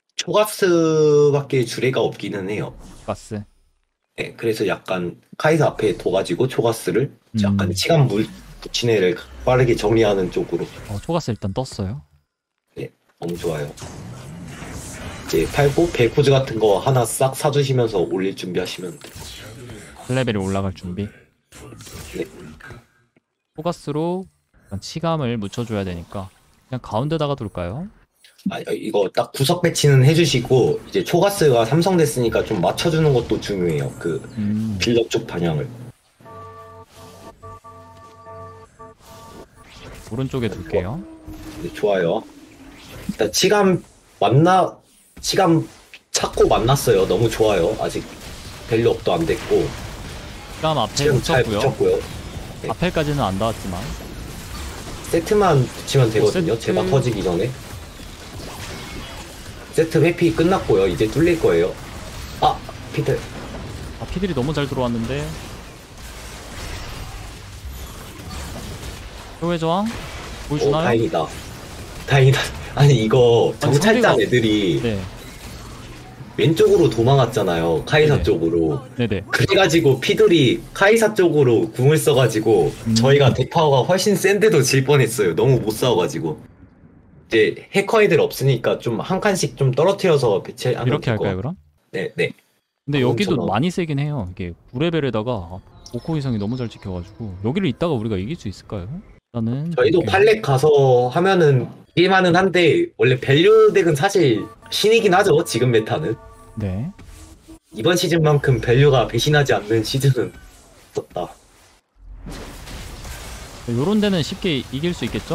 초가스밖에 주례가 없기는 해요. 가스. 네, 그래서 약간 카이사 앞에 둬가지고 초가스를 약간 치감 붙인 애를 빠르게 정리하는 쪽으로. 초가스 일단 떴어요. 네, 너무 좋아요. 이제 팔고 벨코즈 같은 거 하나 싹 사주시면서 올릴 준비하시면 돼요. 레벨이 올라갈 준비. 네. 초가스로 일단 치감을 묻혀줘야 되니까 그냥 가운데다가 둘까요? 이거 딱 구석 배치는 해주시고 이제 초가스가 삼성 됐으니까 좀 맞춰주는 것도 중요해요. 그 빌더 쪽 방향을. 오른쪽에 둘게요. 네, 좋아요. 일단 치감 찾고 만났어요. 너무 좋아요. 아직 밸류업도 안 됐고 치감 앞에 지금 잘 붙였고요. 붙였고요. 네. 앞에까지는 안 닿았지만 세트만 붙이면 되거든요. 세트. 제가 터지기 전에. 세트 회피 끝났고요. 이제 뚫릴 거예요. 아, 피들. 아, 피들이 너무 잘 들어왔는데. 최후의 저항? 오, 보여주나요? 다행이다. 다행이다. 아니, 이거 아니, 정찰단 상대가- 애들이 네. 왼쪽으로 도망갔잖아요. 카이사 네네. 쪽으로. 네네. 그래가지고 피들이 카이사 쪽으로 궁을 써가지고 저희가 덱파워가 훨씬 센데도 질 뻔했어요. 너무 못 싸워가지고. 이제 해커 애들 없으니까 좀 한 칸씩 좀 떨어뜨려서 배치하면 이렇게 될 것 할까요, 같아요. 그럼? 네, 네. 근데 여기도 엄청 많이 세긴 해요. 이게 9레벨에다가 5코 이상이 너무 잘 지켜가지고 여기를 있다가 우리가 이길 수 있을까요? 일단은 저희도 볼게요. 팔렉 가서 하면은 이길만은 한데 원래 밸류 덱은 사실 신이긴 하죠. 지금 메타는. 네. 이번 시즌만큼 밸류가 배신하지 않는 시즌은 없었다. 요런 데는 쉽게 이길 수 있겠죠?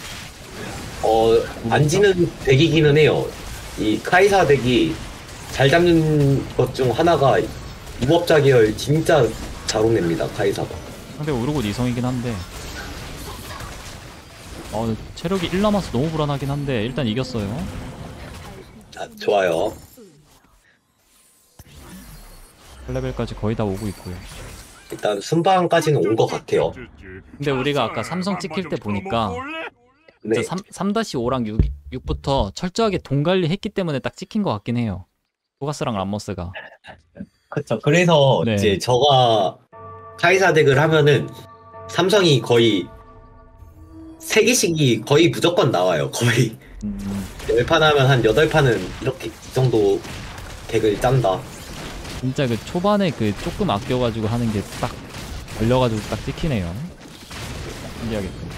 안 지는 덱이기는 해요. 이 카이사 덱이 잘 잡는 것 중 하나가 무법자 계열 진짜 잘 혼냅니다. 카이사가. 상대가 우르고 이성이긴 한데 체력이 1 남아서 너무 불안하긴 한데 일단 이겼어요. 자, 좋아요. 8레벨까지 거의 다 오고 있고요. 일단 순방까지는 온 것 같아요. 근데 우리가 아까 삼성 찍힐 때 보니까 네. 3-5랑 6부터 철저하게 동관리 했기 때문에 딱 찍힌 것 같긴 해요. 포가스랑 람머스가. 그렇죠. 그래서 네. 이제 저가 카이사 덱을 하면은 삼성이 거의 3개씩이 거의 무조건 나와요. 거의 10판 하면 한 8판은 이렇게 이 정도 덱을 짠다. 진짜 그 초반에 그 조금 아껴가지고 하는 게 딱 걸려가지고 딱 찍히네요. 신기하겠군.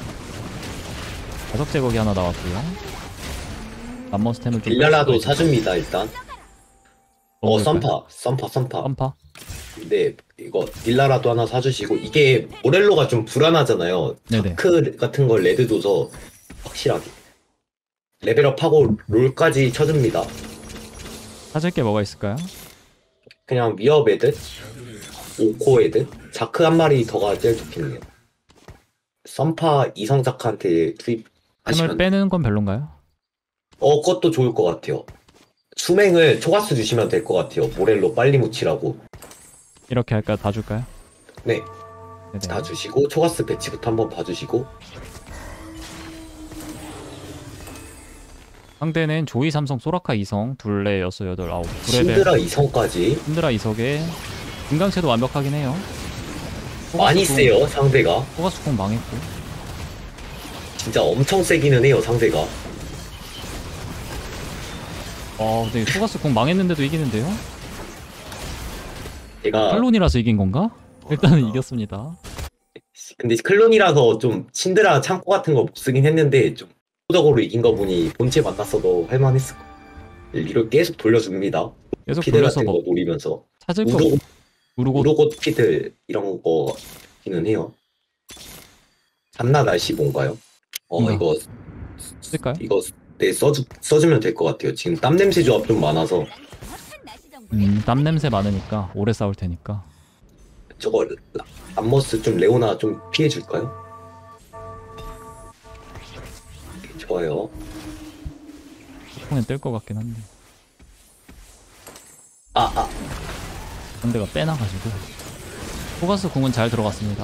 자석 제거기 하나 나왔고요. 람머스템을 좀 빌라라도 뺄 수가 사줍니다. 일단. 먹을까요? 썬파. 깜파? 네, 이거 딜라라도 하나 사주시고 이게 모렐로가 좀 불안하잖아요. 네네. 자크 같은 걸 레드 줘서 확실하게 레벨업하고 롤까지 쳐줍니다. 찾을 게 뭐가 있을까요? 그냥 위협 애들, 5코 애들, 자크 한 마리 더가 제일 좋겠네요. 썬파 이성 자크한테 템을 투입하시면 빼는 건 별론가요? 그것도 좋을 것 같아요. 수맹을 초가스 주시면 될 것 같아요. 모렐로 빨리 묻히라고. 이렇게 할까요? 다 줄까요? 네, 네네. 다 주시고 초가스 배치부터 한번 봐주시고. 상대는 조이 삼성 소라카 이성 둘레 6, 8, 9 9레벨 신드라 이성까지 힘드라 이석에 금강체도 완벽하긴 해요. 많이 세요 상대가. 포가스콩 망했고 진짜 엄청 세기는 해요 상대가. 근데 포가스콩 망했는데도 이기는데요? 제가 클론이라서 이긴 건가? 일단은 이겼습니다. 근데 클론이라서 좀 신드라 창고 같은 거 못 쓰긴 했는데 좀 적으로 이긴 거 보니 본체 만났어도 할만했을 거. 리를 계속 돌려줍니다. 계속 피들 돌려서 같은 뭐 거 노리면서 찾을 거 우르고 우르고 피들 이런 거기는 해요. 잔나 날씨 뭔가요? 이거 쓸까요? 네 써주면 될 것 같아요. 지금 땀 냄새 조합 좀 많아서 땀 냄새 많으니까 오래 싸울 테니까 저거 암머스 좀 레오나 좀 피해 줄까요? 좋아요. 콩에 뜰 것 같긴 한데 아 상대가 빼놔가지고 포가스 궁은 잘 들어갔습니다.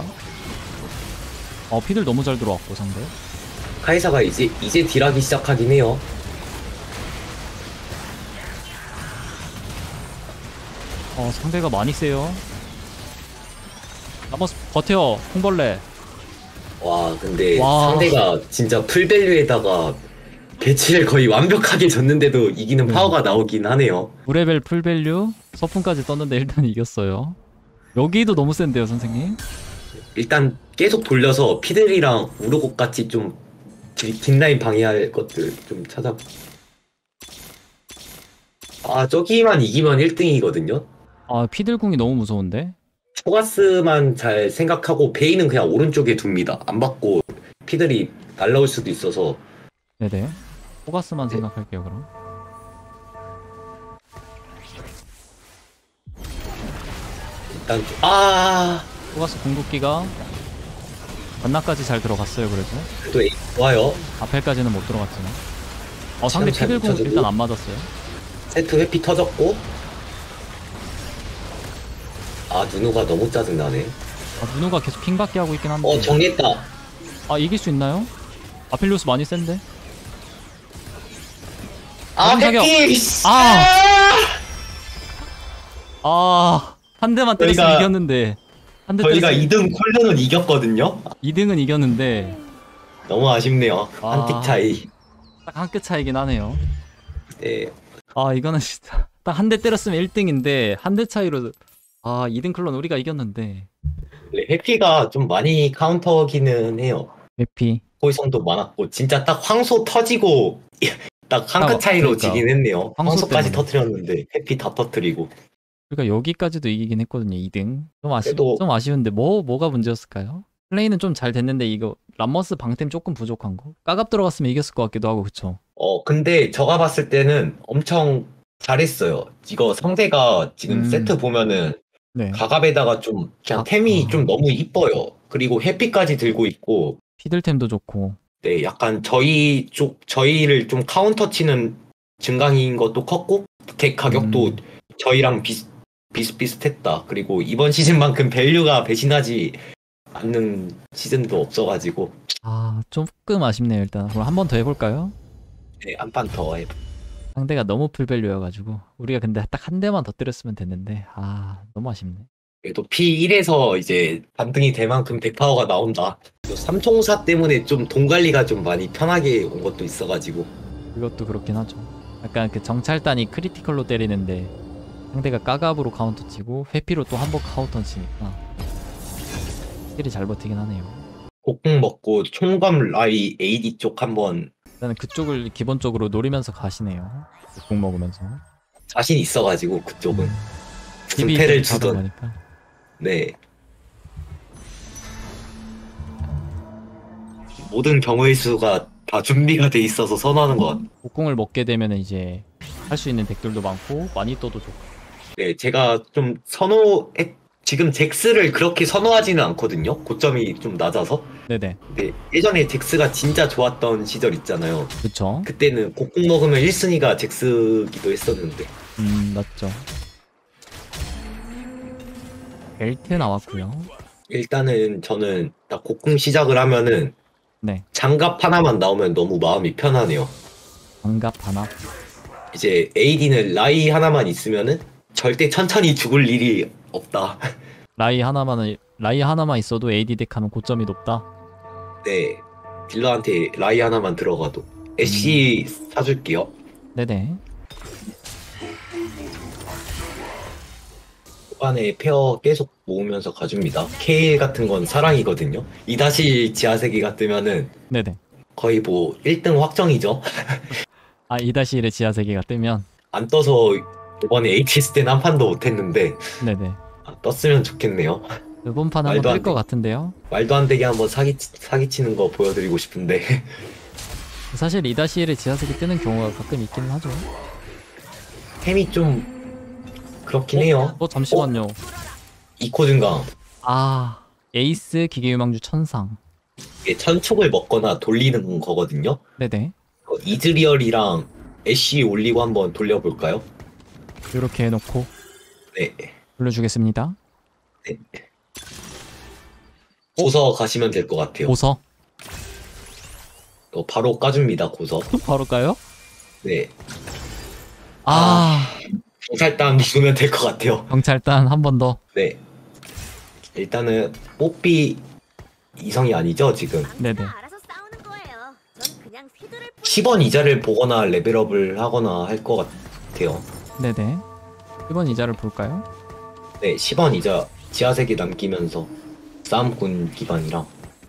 피들 너무 잘 들어왔고 상대 카이사가 이제 딜하기 시작하긴 해요. 상대가 많이 세요. 나머스 버텨 콩벌레. 와 근데 와. 상대가 진짜 풀밸류에다가 배치를 거의 완벽하게 줬는데도 이기는 파워가 나오긴 하네요. 9레벨 풀밸류 서풍까지 떴는데 일단 이겼어요. 여기도 너무 센데요 선생님. 일단 계속 돌려서 피들이랑 우르곡 같이 좀 뒷라인 방해할 것들 좀 찾아. 저기만 이기면 1등이거든요. 피들궁이 너무 무서운데. 초가스만 잘 생각하고 베이는 그냥 오른쪽에 둡니다. 안 받고 피들이 날라올 수도 있어서. 네네. 포가스만 네. 생각할게요 그럼. 일단 포가스 궁극기가 반나까지 잘 들어갔어요 그래도. 또 좋아요. 앞에까지는 못 들어갔지만. 상대 잘 피들공 붙여주고. 일단 안 맞았어요. 세트 회피 터졌고. 아 누누가 너무 짜증나네. 누누가 계속 핑받게 하고 있긴 한데. 정리했다. 이길 수 있나요? 아필리오스 많이 센데? 아 사격. 회피. 한 대만 때렸으면 저희가- 이겼는데. 한 대 저희가 때렸으면 2등 콜련은 이겼거든요. 2등은 이겼는데 너무 아쉽네요. 아. 한 틱 차이. 딱 한 끗 차이긴 하네요. 네. 이거는 진짜 딱 한 대 때렸으면 1등인데 한 대 차이로 2등 클론 우리가 이겼는데. 원래 회피가 좀 많이 카운터기는 해요. 회피. 포지션도 많았고 진짜 딱 황소 터지고 딱 한 끗 차이로 그러니까. 지긴 했네요. 황소 황소까지 때문에. 터트렸는데 회피 다 터트리고. 그러니까 여기까지도 이기긴 했거든요. 2등. 그래도- 좀 아쉬운데 뭐가 문제였을까요? 플레이는 좀 잘 됐는데 이거 람머스 방템 조금 부족한 거. 까갑 들어갔으면 이겼을 것 같기도 하고 그쵸? 근데 제가 봤을 때는 엄청 잘했어요. 이거 상대가 지금 세트 보면은 네. 가갑에다가 좀 그냥 템이 좀 너무 이뻐요. 그리고 해피까지 들고 있고, 피들템도 좋고. 네, 약간 저희를 좀 카운터 치는 증강인 것도 컸고, 덱 가격도 저희랑 비슷비슷했다. 그리고 이번 시즌만큼 밸류가 배신하지 않는 시즌도 없어가지고, 조금 아쉽네요. 일단 그럼 한 번 더 해볼까요? 네, 한 판 더 해. 상대가 너무 풀밸류여가지고 우리가 근데 딱 한 대만 더 때렸으면 됐는데 너무 아쉽네. 그래도 P1에서 이제 반등이 될 만큼 덱파워가 나온다. 삼총사 때문에 좀 돈 관리가 좀 많이 편하게 온 것도 있어가지고. 그것도 그렇긴 하죠. 약간 그 정찰단이 크리티컬로 때리는데 상대가 까갑으로 카운터 치고 회피로 또 한 번 카운터 치니까 확실히 잘 버티긴 하네요. 곡궁 먹고 총검 라이 AD 쪽 한번 일단은 그쪽을 기본적으로 노리면서 가시네요. 국 먹으면서. 자신 있어가지고 그쪽은 팁이 승패를 좀 하다 주던. 보니까. 네. 모든 경우의 수가 다 준비가 돼 있어서 선호하는 것 같아요. 국궁을 먹게 되면 이제 할 수 있는 덱들도 많고 많이 떠도 좋고. 네, 제가 좀 지금 잭스를 그렇게 선호하지는 않거든요. 고점이 좀 낮아서. 네네. 근데 예전에 잭스가 진짜 좋았던 시절 있잖아요. 그쵸. 그때는 곡궁 먹으면 1순위가 잭스기도 했었는데. 맞죠. 벨트 나왔고요. 일단은 저는 딱 곡궁 시작을 하면은 네. 장갑 하나만 나오면 너무 마음이 편하네요. 장갑 하나. 이제 AD는 라이 하나만 있으면은 절대 천천히 죽을 일이 없다. 라이 하나만 있어도 AD 덱 하면 고점이 높다. 네. 딜러한테 라이 하나만 들어가도. 애쉬 사줄게요. 네네. 초반에 페어 계속 모으면서 가줍니다. 케일 같은 건 사랑이거든요. 2다시 지하세계가 뜨면은 네네. 거의 뭐 1등 확정이죠. 2-1의 지하세계가 뜨면. 안 떠서 이번에 ATS 때는 한 판도 못했는데 네네. 떴으면 좋겠네요. 이번 판 말도 한번 안 뜰 것 돼. 같은데요. 말도 안 되게 한번 사기치는 거 보여드리고 싶은데. 사실 2-1의 지하세계 뜨는 경우가 가끔 있기는 하죠. 템이 좀 그렇긴 해요. 잠시만요. 이코 증강. 에이스 기계유망주 천상. 이게 천축을 먹거나 돌리는 거거든요. 네네. 이즈리얼이랑 애쉬 올리고 한번 돌려볼까요? 이렇게 해놓고 네. 돌려주겠습니다. 고서 가시면 될 것 같아요. 고서. 바로 까줍니다, 고서. 바로 까요? 네. 아, 경찰단 묵으면 될 것 같아요. 경찰단 한 번 더. 네. 일단은 뽀삐 이성이 아니죠, 지금. 네네. 알아서 싸우는 거예요. 전 그냥 휘두를 10원 이자를 보거나 레벨업을 하거나 할 것 같아요. 네네. 이번 이자를 볼까요? 네, 10원 이자 지하세계 남기면서 싸움꾼 기반이랑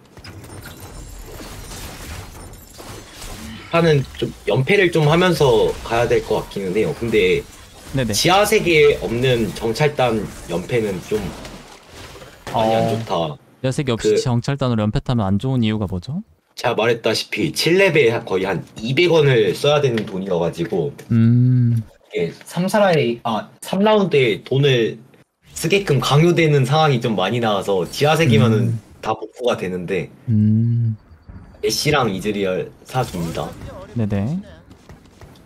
하는 좀 연패를 좀 하면서 가야 될 것 같기는 해요. 근데 네네. 지하세계에 없는 정찰단 연패는 좀 많이 안 좋다. 여색이 없이 그- 정찰단으로 연패 타면 안 좋은 이유가 뭐죠? 제가 말했다시피 7렙에 거의 한 200원을 써야 되는 돈이어가지고 이게 3라운드에 돈을 쓰게끔 강요되는 상황이 좀 많이 나와서 지하세계면은 다 복구가 되는데 애쉬랑 이즈리얼 사줍니다. 네네.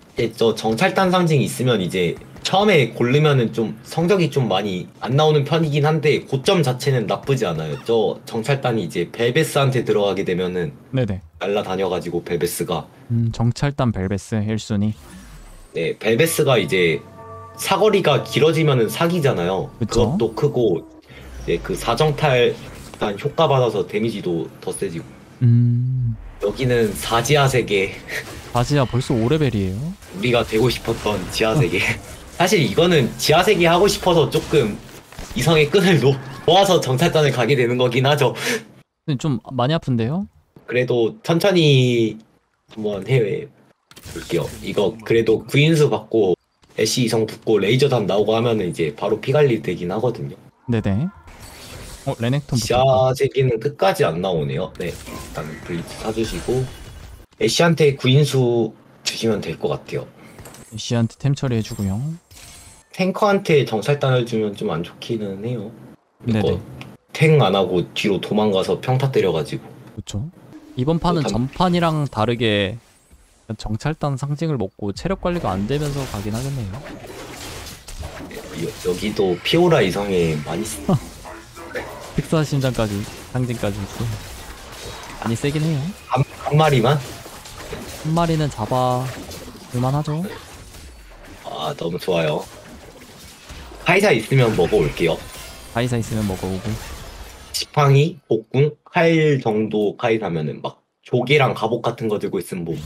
저 정찰단 상징이 있으면 이제 처음에 고르면은 좀 성적이 좀 많이 안 나오는 편이긴 한데 고점 자체는 나쁘지 않아요. 저 정찰단이 이제 벨베스한테 들어가게 되면은 네네. 날라다녀가지고 벨베스가 정찰단 벨베스 1순위. 네 벨베스가 이제 사거리가 길어지면은 사기잖아요. 그쵸. 그것도 크고 이제 그 사정탈단 효과 받아서 데미지도 더 세지고 여기는 사지하 세계 바지야 벌써 5레벨이에요. 우리가 되고 싶었던 지하 세계 사실 이거는 지하 세계 하고 싶어서 조금 이성의 끈을 놓아서 정찰단을 가게 되는 거긴 하죠. 근데 좀 많이 아픈데요? 그래도 천천히 한번 해외 볼게요. 이거 그래도 구인수 받고 애쉬 이성 붙고 레이저단 나오고 하면은 이제 바로 피관리 되긴 하거든요. 네네. 레넥톤 지하 붙었다. 세계는 끝까지 안 나오네요. 네, 일단 블리츠 사주시고 애쉬한테 구인수 주시면 될 것 같아요. 애쉬한테 템 처리해주고요. 탱커한테 정찰단을 주면 좀 안 좋기는 해요. 네네. 이거 탱 안 하고 뒤로 도망가서 평타 때려가지고 그렇죠. 이번 판은 단- 전판이랑 다르게 정찰단 상징을 먹고 체력 관리가 안 되면서 가긴 하겠네요. 여기도 피오라 이성에 많이 픽사 심장까지 상징까지 있고 많이 세긴 해요. 한 마리만? 한 마리는 잡아 볼만하죠. 아 너무 좋아요. 카이사 있으면 먹어올게요. 바이사 있으면 먹어오고. 지팡이, 복궁, 칼 정도 카이사면은 막 조개랑 갑옷 같은 거 들고 있으면 뭐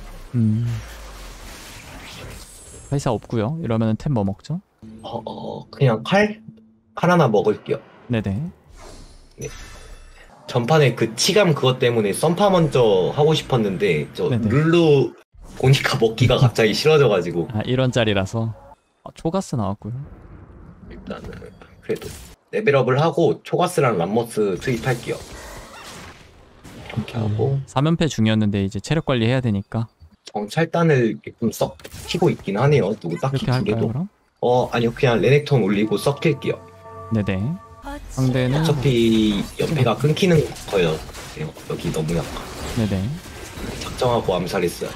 바이사 없고요. 이러면은 템 뭐 먹죠? 그냥 칼? 칼 하나 먹을게요. 네네. 전판에 그 치감 그것 때문에 썬파 먼저 하고 싶었는데 저 네네. 룰루 보니까 먹기가 갑자기 싫어져가지고 1원짜리라서 초가스 나왔고요. 일단은 그래도 레벨업을 하고 초가스랑 람머스 투입할게요. 이렇게 하고 3연패 중이었는데 이제 체력 관리 해야 되니까 정찰단을 좀 썩 키고 있긴 하네요. 누구 딱히 이렇게 할까요 두개도 그럼? 아니요 그냥 레넥톤 올리고 썩 킬게요. 네네. 상대는 어차피 연패가 끊기는 거예요. 여기 너무 약간 네네. 작정하고 암살했어요.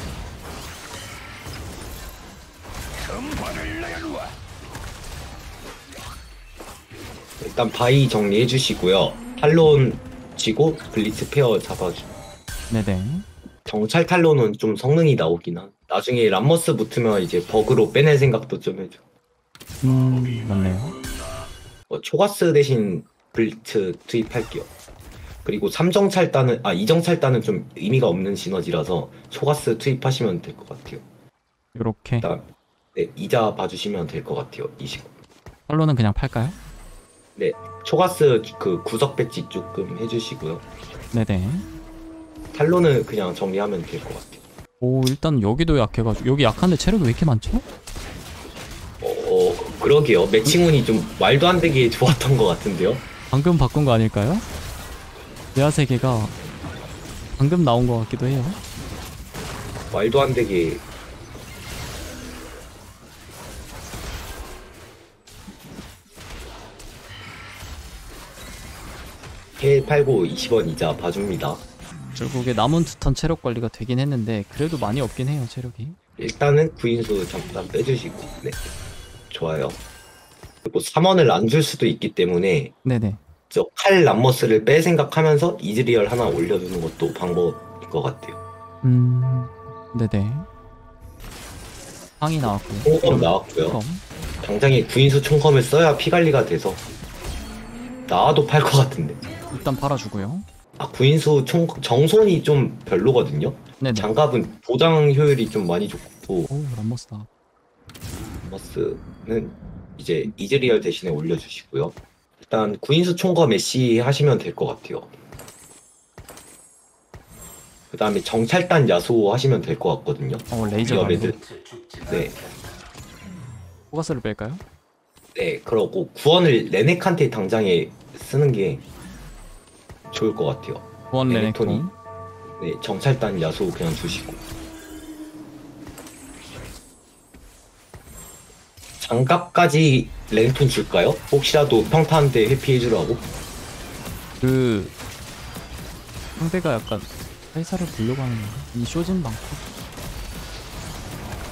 일단 바이 정리해 주시고요. 탈론 치고 블리츠 페어 잡아주. 네네. 정찰 탈론은 좀 성능이 나오긴 한. 나중에 람머스 붙으면 이제 버그로 빼낼 생각도 좀 해줘. 맞네요. 초가스 대신 블리츠 투입할게요. 그리고 3정찰단은 2정찰단은 좀 의미가 없는 시너지라서 초가스 투입하시면 될 것 같아요. 요렇게. 일단 네, 이자 봐주시면 될 것 같아요. 20. 팔로는 그냥 팔까요? 네, 초가스 그 구석 배치 조금 해주시고요. 네네. 탈론은 그냥 정리하면 될 것 같아요. 오 일단 여기도 약해가지고 여기 약한데 체력이 왜 이렇게 많죠? 그러게요. 매칭운이 좀 말도 안 되게 좋았던 것 같은데요. 방금 바꾼 거 아닐까요? 대하세계가 방금 나온 것 같기도 해요. 말도 안 되게 해 팔고 20원 이자 봐줍니다. 결국에 남은 투턴 체력 관리가 되긴 했는데 그래도 많이 없긴 해요 체력이. 일단은 구인수 잠깐 빼주시고 네 좋아요. 그리고 3원을 안 줄 수도 있기 때문에 네네. 저 칼 람머스를 뺄 생각하면서 이즈리얼 하나 올려주는 것도 방법일 것 같아요. 네네. 상이 나왔고요. 총검 나왔고요. 그럼 당장에 구인수 총검을 써야 피 관리가 돼서 나와도 팔 것 같은데. 일단 팔아주고요. 구인수 정손이 좀 별로거든요. 네네. 장갑은 보장 효율이 좀 많이 좋고 오 람머스다. 람머스는 이제 이즈리얼 대신에 올려주시고요. 일단 구인수 총검 애쉬 하시면 될 것 같아요. 그 다음에 정찰단 야수 하시면 될 것 같거든요. 레이저 위험 가리고 애들. 네, 포가스를 뺄까요? 네. 그러고 구원을 레넥한테 당장에 쓰는 게 좋을 것 같아요. 구원 레넥톤이. 레넥톤. 네, 정찰단 야수 그냥 주시고. 장갑까지 레넥톤 줄까요? 혹시라도 평타한테 회피해주라고? 그 상대가 약간 회사를 보려고 하는 건가? 이 쇼진 많고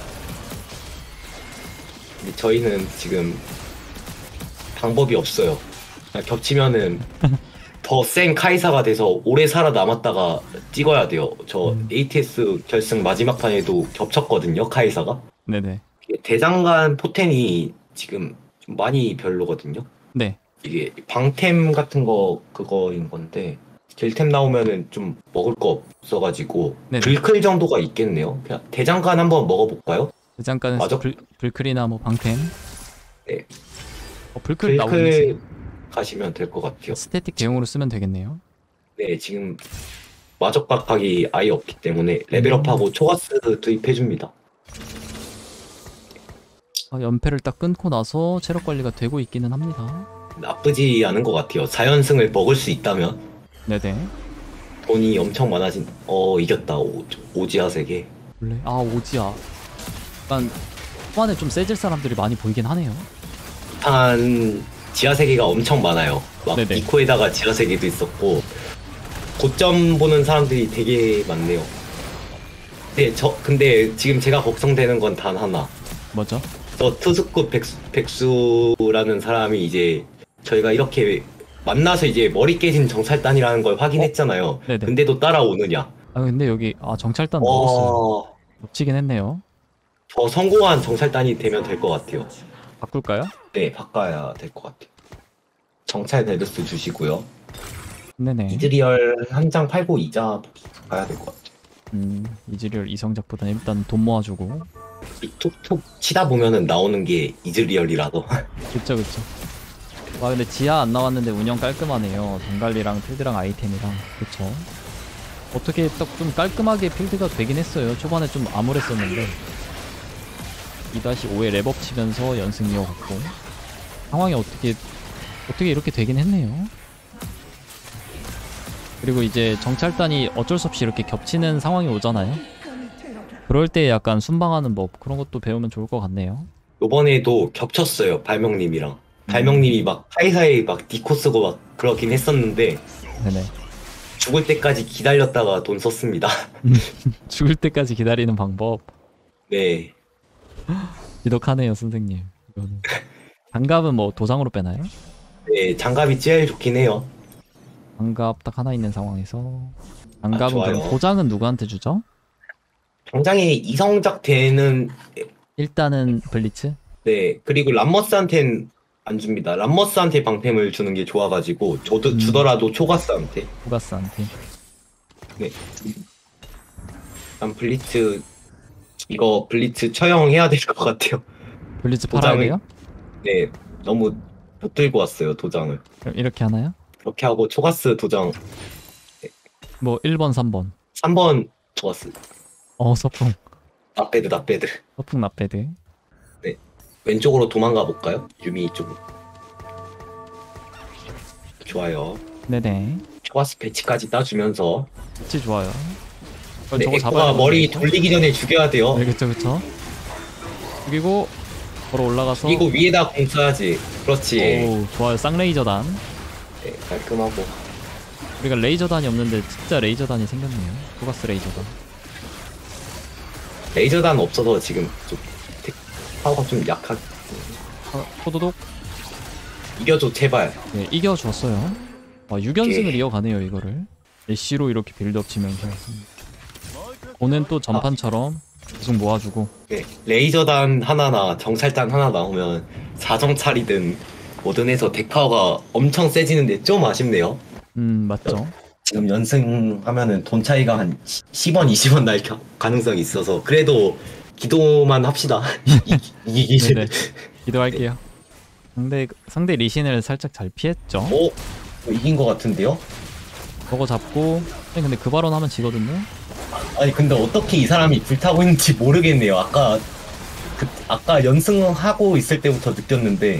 근데 저희는 지금 방법이 없어요. 그냥 겹치면은 더 센 카이사가 돼서 오래 살아남았다가 찍어야 돼요. 저 ATS 결승 마지막 판에도 겹쳤거든요, 카이사가. 네네. 대장간 포텐이 지금 좀 많이 별로거든요. 네. 이게 방템 같은 거 그거인 건데 딜템 나오면은 좀 먹을 거 없어가지고 네네. 불클 정도가 있겠네요. 그냥 대장간 한번 먹어볼까요? 대장간은 맞아. 불클이나 뭐 방템. 네. 불클 나오는지 불클 가시면 될 것 같아요. 스태틱 대용으로 쓰면 되겠네요. 네, 지금 마적 각각이 아예 없기 때문에 레벨업하고 초가스 도입해줍니다. 연패를 딱 끊고 나서 체력 관리가 되고 있기는 합니다. 나쁘지 않은 것 같아요. 4연승을 먹을 수 있다면 네네. 돈이 엄청 많아진. 이겼다. 오지아 세계. 원래 오지야. 약간 초반에 좀 세질 사람들이 많이 보이긴 하네요. 한 지하 세계가 엄청 많아요. 막 네네. 이코에다가 지하 세계도 있었고 고점 보는 사람들이 되게 많네요. 근데 지금 제가 걱정되는 건 단 하나. 뭐죠? 저 투스급 백수라는 사람이 이제 저희가 이렇게 만나서 이제 머리 깨진 정찰단이라는 걸 확인했잖아요. 네네. 근데도 따라오느냐? 근데 여기 정찰단 먹었어요. 와, 놓치긴 했네요. 저 성공한 정찰단이 되면 될 것 같아요. 바꿀까요? 네, 바꿔야 될 것 같아요. 정찰 베르스 주시고요. 네네. 이즈리얼 한 장 팔고 이자 가야 될 것 같아요. 이즈리얼 이성작보다는 일단 돈 모아주고. 이 툭툭 치다 보면은 나오는 게 이즈리얼이라서. 그쵸. 근데 지하 안 나왔는데 운영 깔끔하네요. 단갈리랑 필드랑 아이템이랑. 그쵸. 어떻게 딱 좀 깔끔하게 필드가 되긴 했어요. 초반에 좀 암울했었는데 2-5에 랩업 치면서 연승 이어갔고 상황이 어떻게 이렇게 되긴 했네요. 그리고 이제 정찰단이 어쩔 수 없이 이렇게 겹치는 상황이 오잖아요. 그럴 때 약간 순방하는 법 그런 것도 배우면 좋을 것 같네요. 요번에도 겹쳤어요, 발명님이랑. 발명님이 막 카이사에 막 디코 쓰고 막 그러긴 했었는데 네네. 죽을 때까지 기다렸다가 돈 썼습니다. 죽을 때까지 기다리는 방법 네. 지독하네요 선생님. 이거는. 장갑은 뭐 도장으로 빼나요? 네, 장갑이 제일 좋긴 해요. 장갑 딱 하나 있는 상황에서 장갑은 좋아요. 그럼 도장은 누구한테 주죠? 당장에 이성작 되는, 일단은 블리츠? 네, 그리고 람머스한텐 안 줍니다. 람머스한테 방템을 주는 게 좋아가지고 저도 주더라도 초가스한테. 후가스한테. 네. 난 블리츠 이거 블리츠 처형해야 될 것 같아요. 블리츠 팔아야 도장을- 돼요? 네, 너무 못 들고 왔어요, 도장을. 그럼 이렇게 하나요? 그렇게 하고 초가스 도장 뭐 1번 3번 3번 초가스. 서풍 나빼드. 서풍 나빼드. 왼쪽으로 도망가 볼까요? 유미 쪽으로. 좋아요. 네네. 초가스 배치까지 따주면서. 그치 좋아요. 네, 저거 에코가 잡아야 머리 되는데. 돌리기 전에 죽여야 돼요. 네 그쵸. 그리고 걸어 올라가서 이거 위에다 공 써야지. 그렇지. 오 좋아요. 쌍레이저단. 네, 깔끔하고. 우리가 레이저단이 없는데 진짜 레이저단이 생겼네요. 후가스 레이저단. 레이저단 없어서 지금 좀 파워가 좀 약한. 포도독. 이겨줘 제발. 네 이겨줬어요. 6연승을 오케이. 이어가네요 이거를. 애쉬로 이렇게 빌드업 치면서. 오는 또 전판처럼 계속 모아주고. 네, 레이저단 하나나 정찰단 하나 나오면 4정찰이든 뭐든 해서 덱파워가 엄청 세지는데 좀 아쉽네요. 맞죠. 지금 연승하면은 돈 차이가 한 10원, 20원 날 가능성이 있어서 그래도 기도만 합시다. 이기길. 네네. 기도할게요. 상대 리신을 살짝 잘 피했죠. 오, 이긴 것 같은데요? 저거 잡고. 근데 그 발언 하면 지거든요. 아니 근데 어떻게 이 사람이 불타고 있는지 모르겠네요. 아까 연승하고 있을 때부터 느꼈는데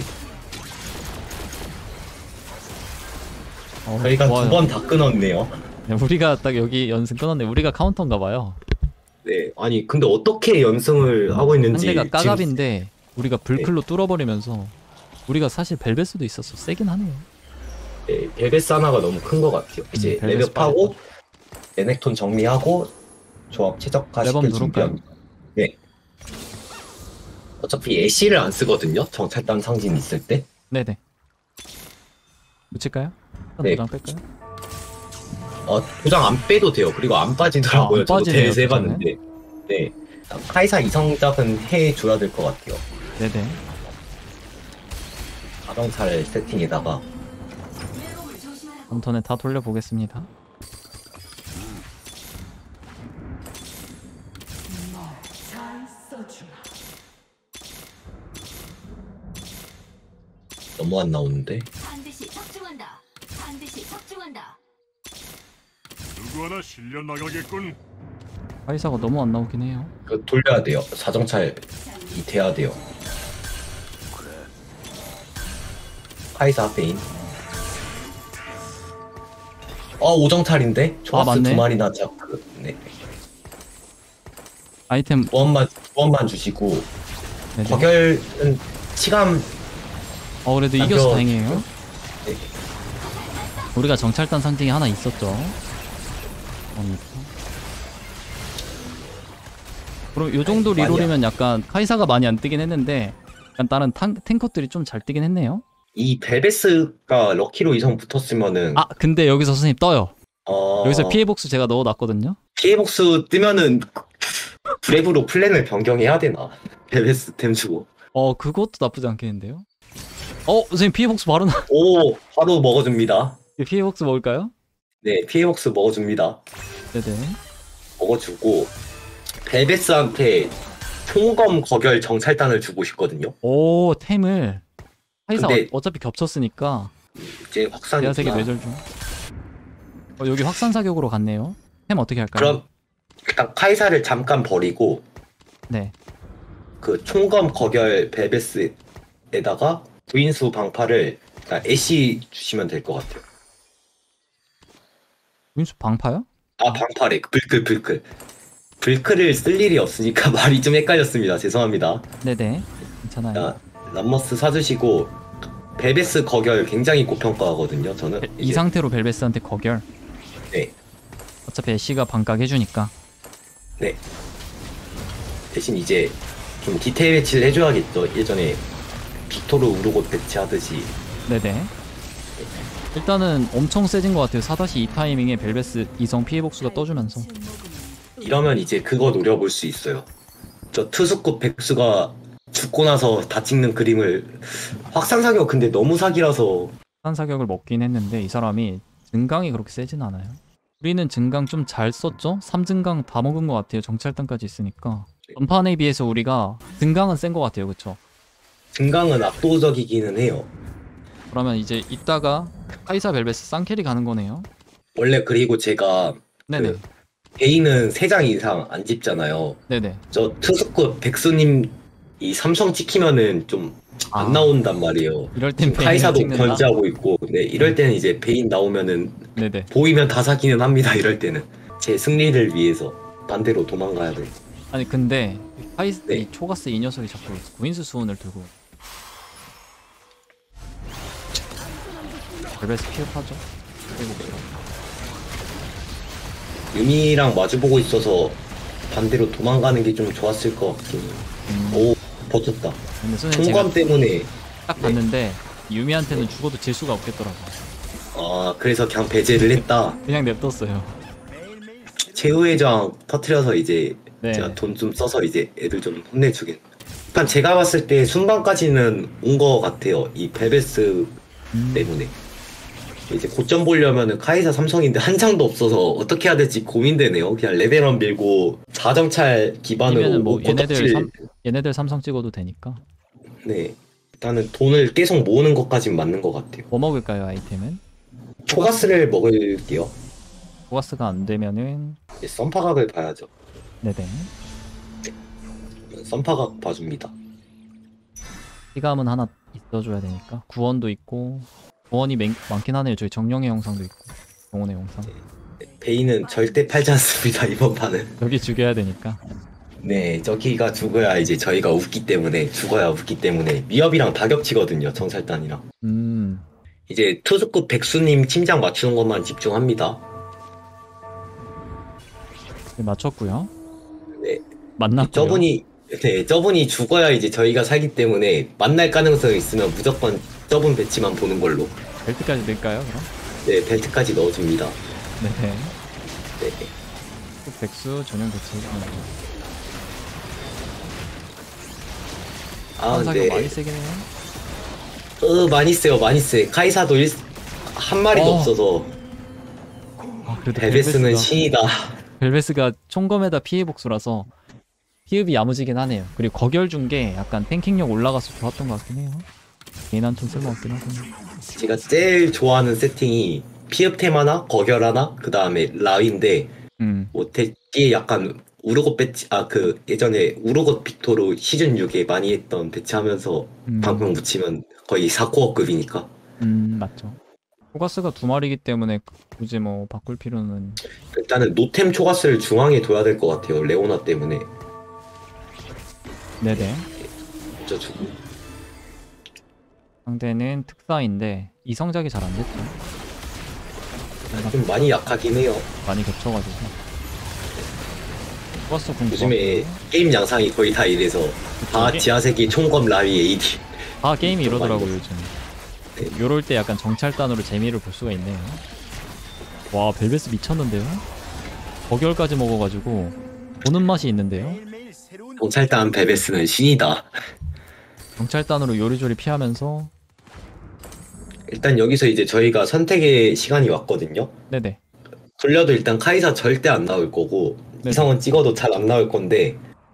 저희가 좋아요. 2번 다 끊었네요. 네, 우리가 딱 여기 연승 끊었네. 우리가 카운터인가 봐요. 네, 아니 근데 어떻게 연승을 하고 있는지 상대가 지금- 까갑인데 우리가 불클로 뚫어버리면서 우리가 사실 벨베스도 있었어. 세긴 하네요. 네, 벨베스 하나가 너무 큰 것 같아요. 이제 벨베스 레벨업하고 레넥톤 정리하고 조합 최적화 레범 시킬 누를까요? 준비합니다. 네. 어차피 애쉬를 안 쓰거든요. 정찰단 상징 있을 때. 네네. 붙일까요? 네. 도장 뺄까요? 도장 안 빼도 돼요. 그리고 안 빠지더라고요. 안 저도 빠지네요, 대회에서 해봤는데. 네. 카이사 이성작은 해줘야 될 것 같아요. 네네. 자동차를 세팅에다가. 다음 턴에 다 돌려보겠습니다. 너무 안 나오는데. 반드시 적중한다. 반드시 적중한다. 누구 하나 실려 나가겠군. 카이사가 너무 안 나오긴 해요. 이거 돌려야 돼요. 자동차에 돼야 돼요. 카이사 페인. 오정탈인데? 초가스 맞네. 2마리나 자크. 네. 아이템 구원만 주시고. 네네. 거결은 치감. 그래도 남겨- 이겨서 다행이에요. 네. 우리가 정찰단 상징이 하나 있었죠. 그럼 요 정도 많이 리롤이면 약간 카이사가 많이 안 뜨긴 했는데 약간 다른 탱커들이 좀 잘 뜨긴 했네요. 이 벨베스가 럭키로 이성 붙었으면은 근데 여기서 선생님 떠요. 여기서 피해 어, 복수 제가 넣어놨거든요. 피해 복수 뜨면은 브레브로 플랜을 변경해야 되나? 벨베스 템 주고. 그것도 나쁘지 않겠는데요. 선생님 피해 복수 바로 바로 먹어줍니다. 피해 복수 먹을까요? 네, 피해 복수 먹어줍니다. 네네. 먹어주고 벨베스한테 총검 거결 정찰단을 주고 싶거든요. 템을 카이사 근데- 어차피 겹쳤으니까 이제 확산이 대야세계 뇌절 중. 여기 확산 사격으로 갔네요. 템 어떻게 할까요? 그럼 일단 카이사를 잠깐 버리고 네. 그 총검 거결 벨베스에다가 구인수 방파를 일단 애쉬 주시면 될 것 같아요. 윤수 방파요? 방파래. 불클. 불클을 쓸 일이 없으니까 말이 좀 헷갈렸습니다. 죄송합니다. 네네. 괜찮아요. 자, 람머스 사주시고 벨베스 거결 굉장히 고평가하거든요. 저는 이 이제- 상태로 벨베스한테 거결. 네. 어차피 애쉬가 반각 해주니까. 네. 대신 이제 좀 디테일 배치를 해줘야겠죠. 예전에 빅토르 우르고 배치하듯이. 네네. 일단은 엄청 세진 것 같아요. 4-2 타이밍에 벨베스 이성 피해 복수가 떠주면서. 이러면 이제 그거 노려볼 수 있어요. 저 투수급 백수가 죽고 나서 다 찍는 그림을 확산 사격 근데 너무 사기라서 한 사격을 먹긴 했는데 이 사람이 증강이 그렇게 세진 않아요. 우리는 증강 좀 잘 썼죠? 3증강 다 먹은 것 같아요. 정찰단까지 있으니까. 전판에 비해서 우리가 증강은 센 것 같아요. 그쵸? 증강은 압도적이기는 해요. 그러면 이제 이따가 카이사 벨베스 쌍캐리 가는 거네요. 원래 그리고 제가 네네. 베인은 3장 이상 안 집잖아요. 네네. 저 투수급 백수님 이 삼성 찍히면은 좀 안 나온단 말이에요. 이럴 땐 베인을 카이사도 찍는다? 견제하고 있고, 네, 이럴 때는 이제 베인 나오면은 네네. 보이면 다 사기는 합니다. 이럴 때는 제 승리를 위해서 반대로 도망가야 돼. 아니 근데 네. 이 초가스 이 녀석이 자꾸 구인수 수훈을 들고 벨베스 피업하죠. 해봅시다. 유미랑 마주보고 있어서 반대로 도망가는 게 좀 좋았을 것 같긴 해요. 오, 버텼다. 근데 선생님 제가 총검 때문에 딱 봤는데 유미한테는 죽어도 질 수가 없겠더라고. 그래서 그냥 배제를 했다. 그냥 냅뒀어요. 최후회장 터트려서 이제 네. 제가 돈 좀 써서 이제 애들 좀 혼내주겠. 일단 제가 봤을 때 순방까지는 온 것 같아요. 이 벨베스 때문에. 이제 고점 보려면은 카이사 삼성인데 한 장도 없어서 어떻게 해야 될지 고민되네요. 그냥 레벨업 밀고 자정찰 기반으로 아니면은 뭐 오코 얘네들 터트릴- 얘네들 삼성 찍어도 되니까. 네. 일단은 돈을 계속 모으는 것까진 맞는 것 같아요. 뭐 먹을까요 아이템은? 초가스를 먹을게요. 초가스가 안 되면은 이제 썬파각을 봐야죠. 네네. 썬파각 봐줍니다. 피감은 하나 있어줘야 되니까. 구원도 있고 구원이 많긴 하네요. 저희 정령의 영상도 있고 영혼의 영상. 베인은 절대 팔지 않습니다. 이번 판은. 여기 죽여야 되니까. 네, 저기가 죽어야 이제 저희가 웃기 때문에 죽어야 웃기 때문에 미업이랑 다 겹치거든요. 정찰단이랑. 이제 투수급 백수님 팀장 맞추는 것만 집중합니다. 네, 맞췄고요. 네. 만났고요. 저분이 네, 저분이 죽어야 이제 저희가 살기 때문에 만날 가능성이 있으면 무조건 저분 배치만 보는 걸로. 벨트까지 넣을까요 그럼? 네, 벨트까지 넣어줍니다. 네. 네. 꼭 백수 전용 배치. 아, 사격 근데 많이 세긴 해요. 많이 세요, 많이 세. 카이사도 한 마리도 어. 없어서 아 그래도 베베스는 신이다. 벨베스가 총검에다 피해 복수라서 피흡이 야무지긴 하네요. 그리고 거결 준 게 약간 탱킹력 올라가서 좋았던 것 같긴 해요. 개인 한좀 쓸모없긴 하고. 제가 제일 좋아하는 세팅이 피흡 테마나 거결 하나 그 다음에 라위인데 뭐 대기에 약간 우르고 배치 그 예전에 우르고 빅토로 시즌 6에 많이 했던 배치하면서 방송 붙이면 거의 4코어급이니까. 맞죠. 초가스가 두 마리이기 때문에 굳이 뭐 바꿀 필요는. 일단은 노템 초가스를 중앙에 둬야 될 것 같아요. 레오나 때문에. 네네. 저 주고. 상대는 특사인데 이성작이 잘 안 됐죠. 좀 많이 약하긴 해요. 많이 겹쳐가지고. 초가스 공 요즘에 게임 양상이 거의 다 이래서 다 지하세기 총검 라위 AD. 다 게임이 좀 이러더라고요 많이 요즘. 네. 요럴 때 약간 정찰단으로 재미를 볼 수가 있네요. 와 벨베스 미쳤는데요? 거결까지 먹어가지고 보는 맛이 있는데요? 경찰단 베베스는 신이다. 정찰단으로 요리조리 피하면서. 일단 여기서 이제 저희가 선택의 시간이 왔거든요. 네네. 돌려도 일단 카이사 절대 안 나올 거고 네. 이성은 찍어도 잘 안 나올 건데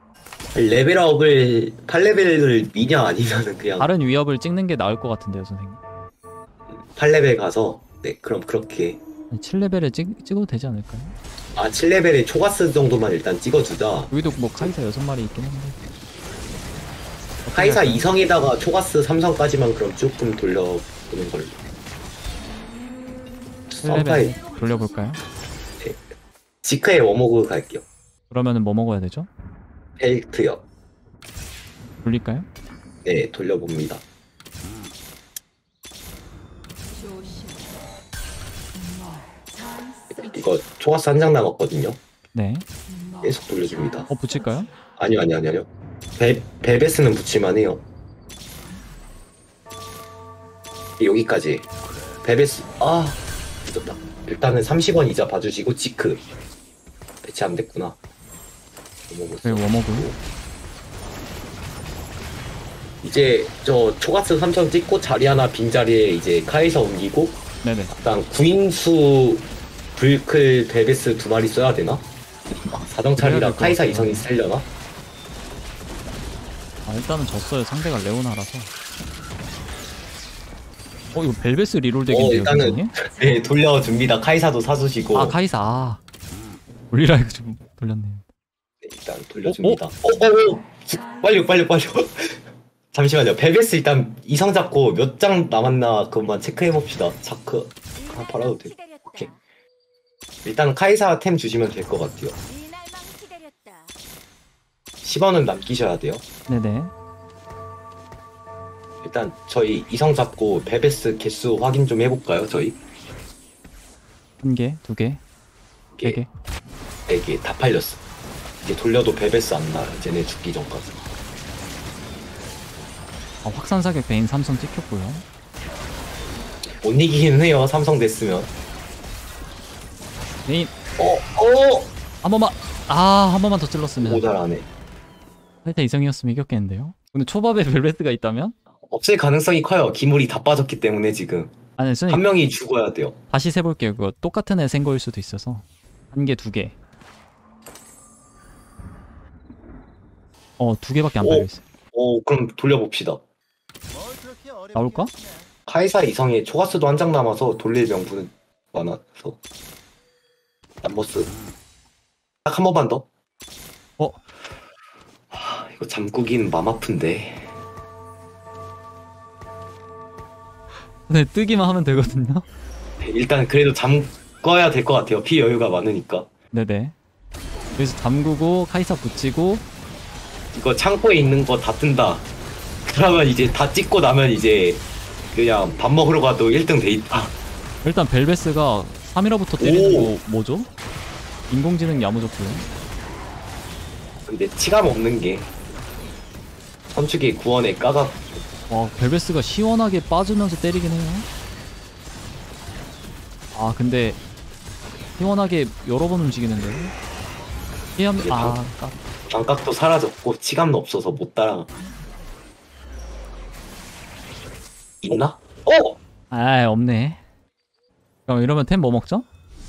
레벨업을 8레벨을 미냐 아니면은 그냥 다른 위협을 찍는 게 나을 것 같은데요 선생님. 8레벨 가서 네 그럼 그렇게 7레벨에 찍어도 되지 않을까요? 7레벨에 초가스 정도만 일단 찍어주자. 여기도 뭐 카이사 6마리 있긴 한데. 카이사 2성에다가 초가스 3성까지만 그럼 조금 돌려보는 걸로. 7레벨 돌려볼까요? 지크의 워모그 갈게요. 그러면은 뭐 먹어야 되죠? 벨트요. 돌릴까요? 네 돌려봅니다. 이거 초가스 한 장 남았거든요. 네. 계속 돌려줍니다. 붙일까요? 아니요. 베베스는 붙일만 해요. 여기까지. 베베스, 늦었다. 일단은 30원 이자 봐주시고, 지크. 배치 안 됐구나. 네, 워머그. 이제, 초가스 3천 찍고, 자리 하나 빈 자리에 이제 카이사 옮기고, 네네. 일단 구인수, 불클, 베베스 2마리 써야 되나? 사정찰이라 카이사 이성이 살려나? 일단은 졌어요. 상대가 레오나라서. 이거 벨베스 리롤 덱인데요, 일단은 선생님? 네 돌려줍니다. 카이사도 사주시고. 카이사. 올리라 해가지고 돌렸네요. 네, 일단 돌려줍니다. 빨리. 잠시만요. 베베스 일단 이성 잡고 몇 장 남았나 그것만 체크해봅시다. 자크 하나 팔아도 돼. 오케이. 일단 카이사 템 주시면 될 것 같아요. 10원은 남기셔야 돼요. 네네. 일단 저희 이성 잡고 베베스 개수 확인 좀 해볼까요? 저희 1개, 2개, 3개. 4개 다 팔렸어. 이제 돌려도 베베스 안 나요. 쟤네 죽기 전까지. 확산 사격 베인 삼성 찍혔고요. 못 이기긴 해요. 삼성 됐으면. 베인 한 한 번만 더 찔렀으면 모자라네. 살짝 이성이었으면 이겼겠는데요. 근데 초밥에 벨베스가 있다면? 없을 가능성이 커요. 기물이 다 빠졌기 때문에 지금 아니 한 선생님 명이 죽어야 돼요. 다시 세볼게요. 그거 똑같은 애 센 거일 수도 있어서 1개, 2개. 2개밖에 안 팔려있어요. 그럼 돌려봅시다. 나올까? 카이사 이성에 초가스도 한 장 남아서 돌릴 명분은 많아서 남버스 딱 한 번만 더. 이거 잠그기는 맘 아픈데. 네, 뜨기만 하면 되거든요. 일단 그래도 잠궈야 될 것 같아요. 피 여유가 많으니까. 네네. 여기서 잠그고 카이사 붙이고. 이거 창고에 있는 거 다 뜬다. 그러면 이제 다 찍고 나면 이제 그냥 밥 먹으러 가도 1등 돼 있다. 일단 벨베스가 3일화부터 때리는 거 뭐죠? 인공지능 야무졌고요. 근데 치감 없는 게 선축이 구원에 까가 와 벨베스가 시원하게 빠지면서 때리긴 해요. 아 근데 시원하게 여러 번 움직이는데. 피함 이게 아 감각도 사라졌고 치감도 없어서 못 따라. 있나? 아 없네. 그럼 이러면 템 뭐 먹죠?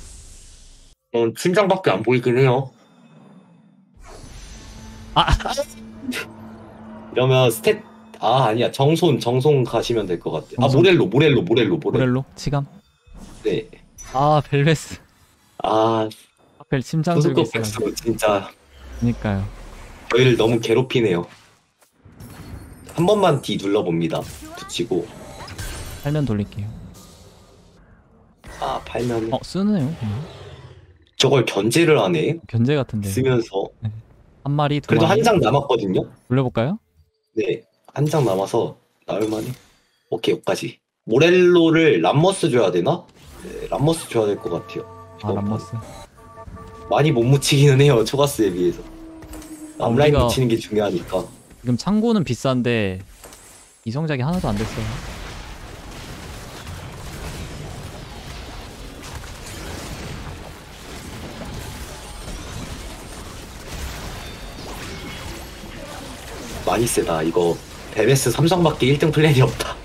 팀장밖에 안 보이긴 해요. 아 이러면 스탯 아니야 정손 가시면 될 것 같아. 정손? 모렐로. 치감. 네. 아 벨베스. 아 하필 침장 들고 소속급 있어요. 백수 진짜 그니까요. 저희를 너무 괴롭히네요. 한 번만 D 눌러봅니다. 붙이고 팔면 돌릴게요. 팔면 쓰네요. 저걸 견제를 하네. 견제 같은데. 쓰면서 한 마리 두 그래도 마리. 한 장 남았거든요. 돌려볼까요? 네, 한 장 남아서 나올만해. 오케이, 여기까지. 모렐로를 람머스 줘야 되나? 네, 람머스 줘야 될 것 같아요. 아 람머스. 많이 못 묻히기는 해요, 초가스에 비해서. 앞라인 우리가- 묻히는 게 중요하니까. 지금 창고는 비싼데 이성작이 하나도 안 됐어요. 많이 세다. 이거 베베스 삼성밖에 1등 플랜이 없다.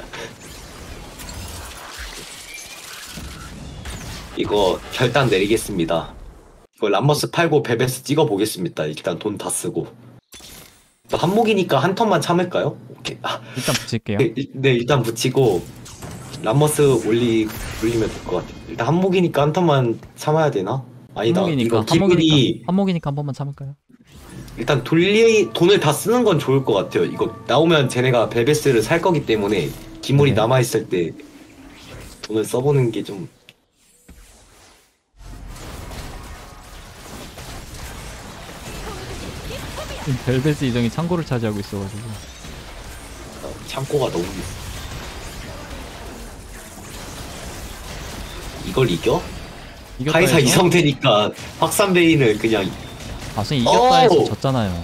이거 결단 내리겠습니다. 이거 람머스 팔고 베베스 찍어 보겠습니다. 일단 돈 다 쓰고. 한목이니까 한 턴만 참을까요? 오케이. 일단 붙일게요. 네, 일단 붙이고 람머스 올리면 될 것 같아요. 일단 한목이니까 한 턴만 참아야 되나? 아니다. 이거 기분이 한목이니까 한 번만 참을까요? 일단 돈을 다 쓰는 건 좋을 것 같아요. 이거 나오면 쟤네가 베베스를 살 거기 때문에 기물이 네. 남아있을 때 돈을 써보는 게 좀 벨베스 이정이 창고를 차지하고 있어가지고. 창고가 너무 비싸. 이걸 이겨? 이겼다 카이사 해서? 이성되니까 확산베인을 그냥 선생님 이겼다 해서 어우! 졌잖아요.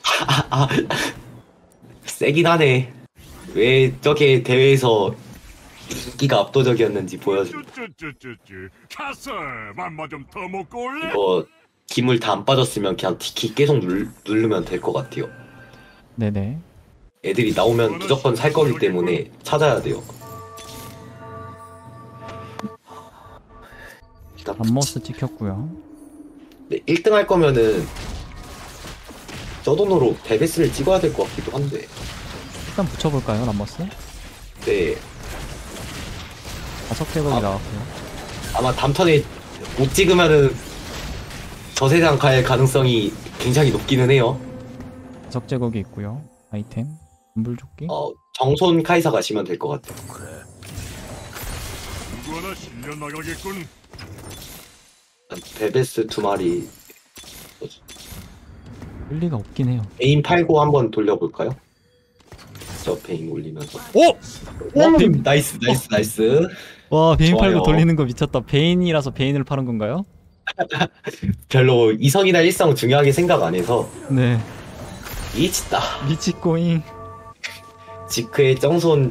세긴 하네. 왜 저게 대회에서 인기가 압도적이었는지 보여줘. 쭈쭈쭈쭈쭈. 가서 맘마 좀 더 먹고 올래? 이거 기물 다 안 빠졌으면 그냥 디키 계속 누르면 될 것 같아요. 네네. 애들이 나오면 무조건 살 거기 때문에 찾아야 돼요. 일단 람머스 찍혔고요. 네, 1등 할 거면은 저 돈으로 베베스를 찍어야 될 것 같기도 한데. 일단 붙여볼까요, 람머스? 네, 5개국이 나왔고요. 아마 다음 턴에 못 찍으면은 저세상 갈 가능성이 굉장히 높기는 해요. 5제국이 있고요. 아이템, 분불조끼. 정손 카이사 가시면 될 것 같아요. 누구 하나 실려 나가겠군. 베베스 2마리 일리가 없긴 해요. 베인 팔고 한번 돌려볼까요? 저 베인 올리면서. 오! 베인 나이스. 와, 베인 좋아요. 팔고 돌리는 거 미쳤다. 베인이라서 베인을 파는 건가요? 별로 이성이나 일성 중요하게 생각 안 해서 네. 미치다. 미치꼬잉. 지크의 정손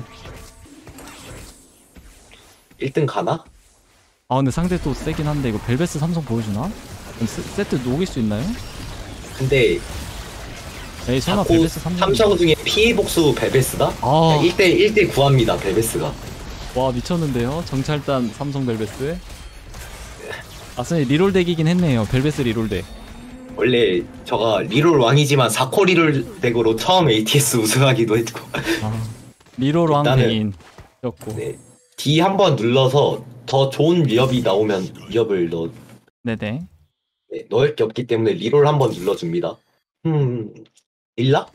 1등 가나? 아, 근데 상대 또 세긴 한데 이거 벨베스 삼성 보여주나? 세트 녹일 수 있나요? 근데 에이, 설마 자꾸 벨베스 삼성. 삼성 중에 피해 복수 베베스다? 아, 1대 구합니다 베베스가. 와, 미쳤는데요? 정찰단 삼성 벨베스. 선생님 리롤 덱이긴 했네요. 벨베스 리롤 덱. 원래 저가 리롤 왕이지만 4코 리롤 덱으로 처음 ATS 우승하기도 했고. 리롤 왕 일단은- 베인이었고. 네. D 한번 눌러서 더 좋은 리업이 나오면 리업을 네네. 넣을 게 없기 때문에 리롤 한번 눌러줍니다. 릴라?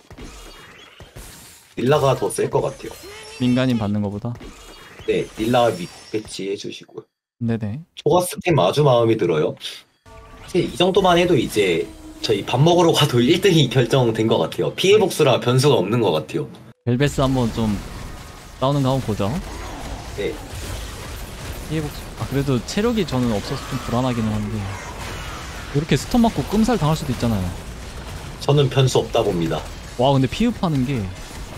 릴라가 더 셀 것 같아요. 민간인 받는 거보다. 네, 릴라 밑배치 해주시고요. 네네. 초가스 템 아주 마음에 들어요. 사실 이 정도만 해도 이제 저희 밥 먹으러 가도 1등이 결정된 것 같아요. 피해 복수라 변수가 없는 것 같아요. 벨베스 한번 좀 싸우는 거 한번 보죠. 네, 피해복수. 그래도 체력이 저는 없어서 좀 불안하기는 한데 이렇게 스턴 맞고 끔살 당할 수도 있잖아요. 저는 변수 없다 봅니다. 와, 근데 피흡하는 게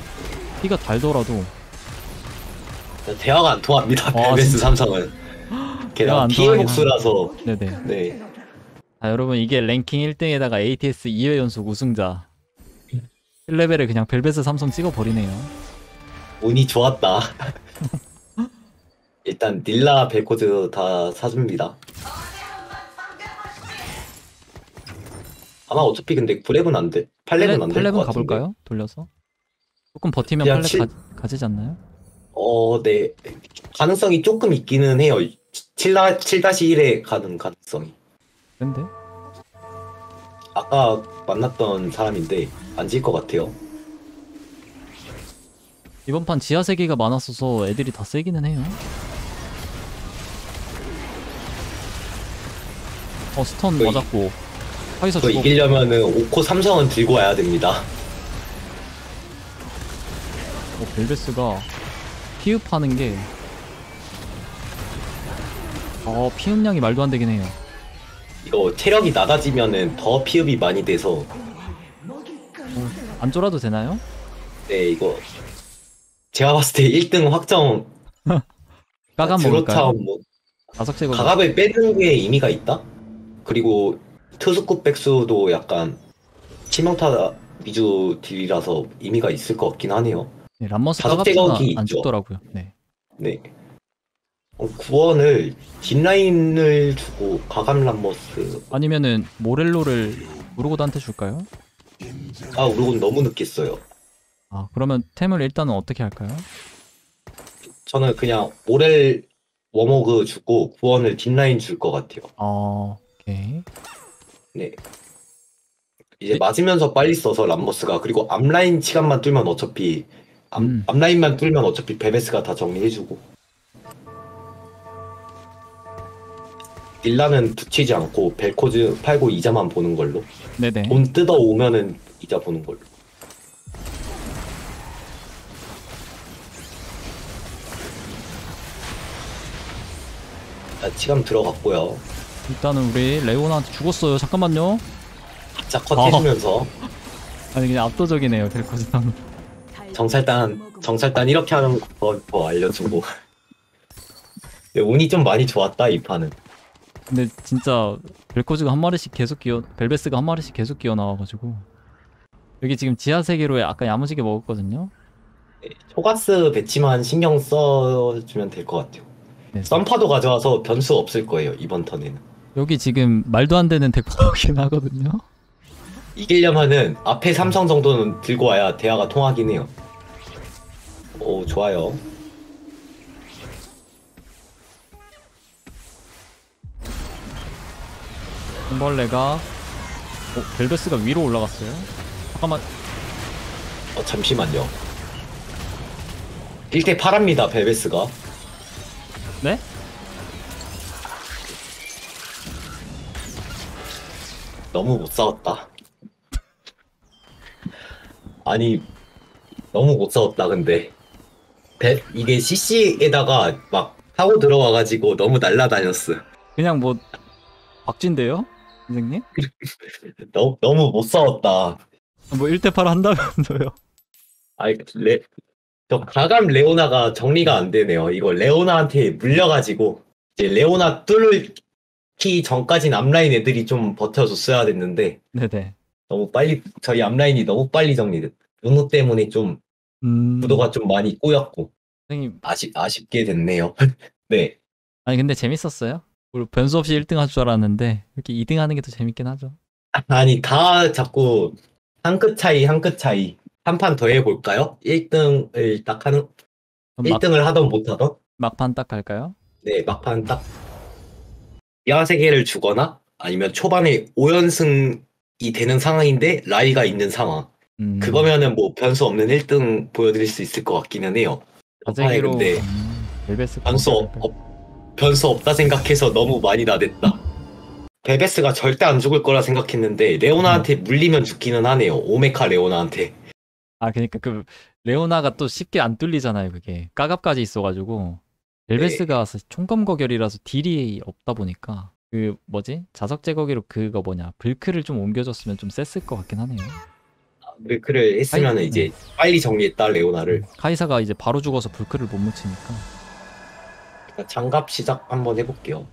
피가 달더라도 대화가 안 통합니다. 아, 베베스 진짜? 삼성은. 대화가 게다가 안 피해 통하긴 복수라서. 네네. 네. 자, 여러분 이게 랭킹 1등에다가 ATS 2회 연속 우승자 1레벨에 그냥 벨벳스 삼성 찍어버리네요. 운이 좋았다. 일단 닐라 벨코즈 다 사줍니다. 아마 어차피 근데 9렙은 안 돼. 8렙은 안 될 것 팔렙은 같은데. 가볼까요? 돌려서? 조금 버티면 그냥 8렙 가지지 않나요? 네. 가능성이 조금 있기는 해요. 7-1에 가는 가능성이. 근데? 아까 만났던 사람인데 안 질 것 같아요. 이번 판 지하 세계가 많았어서 애들이 다 세기는 해요. 스턴 거의- 맞았고 카이사 그 죽었고. 이기려면은 5코 삼성은 들고 와야 됩니다. 벨베스가 피읍하는 게 피흡량이 말도 안 되긴 해요. 이거 체력이 낮아지면은 더 피흡이 많이 돼서 안 쫄아도 되나요? 네 이거 제가 봤을 때 1등 확정. 까감 드로타 먹을까요? 뭐 자석 제거. 가갑을 빼는 게 의미가 있다? 그리고 투스급 백수도 약간 치명타 위주 딜이라서 의미가 있을 것 같긴 하네요. 네, 람머스 자석 까갑지가 제거기 안 있죠. 죽더라고요. 네. 네. 구원을 뒷라인을 주고 가감 람머스. 아니면은 모렐로를 우르고드한테 줄까요? 우르곤 너무 늦게 써요. 그러면 템을 일단은 어떻게 할까요? 저는 그냥 모렐 워머그 주고 구원을 뒷라인 줄 것 같아요. 오케이. 네. 이제 맞으면서 빨리 써서 람머스가. 그리고 앞라인 시간만 뚫면 어차피 앞라인만 뚫면 어차피 베베스가 다 정리해주고. 딜라는 붙이지 않고 벨코즈 팔고 이자만 보는 걸로. 네네. 돈 뜯어 오면은 이자 보는 걸로. 치감 들어갔고요. 일단은 우리 레오나한테 죽었어요. 잠깐만요. 바짝 컷 해주면서 아니 그냥 압도적이네요. 벨코즈랑. 정찰단 이렇게 하는 거 더 알려주고. 운이 좀 많이 좋았다 이 판은. 근데 진짜 벨코즈가 한 마리씩 계속 벨베스가 한 마리씩 계속 끼어 나와가지고 여기 지금 지하 세계로 아까 야무지게 먹었거든요. 초가스 배치만 신경 써주면 될 것 같아요. 네. 썬파도 가져와서 변수 없을 거예요 이번 턴에는. 여기 지금 말도 안 되는 덱 나오긴 하거든요. 이기려면은 앞에 삼성 정도는 들고 와야 대화가 통하긴 해요. 오 좋아요. 손벌레가 벨베스가 위로 올라갔어요. 잠깐만. 잠시만요. 1대 8합니다 베베스가. 네? 너무 못 싸웠다. 아니 너무 못 싸웠다 근데. 이게 CC에다가 막 타고 들어와가지고 너무 날라다녔어. 그냥 뭐 박진데요? 선생님? 너무 못 싸웠다. 뭐 1대8 한다면서요. 아이 저 가감 레오나가 정리가 안 되네요. 이거 레오나한테 물려가지고 이제 레오나 뚫기 전까진 앞라인 애들이 좀 버텨줬어야 됐는데 네네. 너무 빨리 저희 앞라인이 너무 빨리 정리됐. 누누 때문에 좀 구도가 좀 많이 꼬였고 선생님. 아쉽게 됐네요. 네. 아니 근데 재밌었어요. 우리 변수 없이 1등 할 줄 알았는데 이렇게 2등 하는 게 더 재밌긴 하죠. 아니 다 자꾸 한 끗 차이 한 끗 차이. 한 판 더 해볼까요? 1등을 딱 하는 그럼 1등을 하던 못하던. 막판 딱 갈까요? 네, 막판 딱 야 3개를 주거나 아니면 초반에 5연승이 되는 상황인데 라이가 있는 상황. 그거면은 뭐 변수 없는 1등 보여드릴 수 있을 것 같기는 해요. 가재기로 근데 벨베스 변수 없다 생각해서 너무 많이 나댔다. 베베스가 절대 안 죽을 거라 생각했는데 레오나한테 물리면 죽기는 하네요. 오메카 레오나한테. 그러니까 그 레오나가 또 쉽게 안 뚫리잖아요. 그게 까갑까지 있어가지고 벨베스가 총검 거결이라서 딜이 없다 보니까 그 뭐지 자석 제거기로 그거 뭐냐 불크를 좀 옮겨줬으면 좀 셌을 것 같긴 하네요. 불크를 했으면 이제 빨리 정리했다 레오나를. 카이사가 이제 바로 죽어서 불크를 못 묻히니까. 일단 장갑 시작 한번 해볼게요.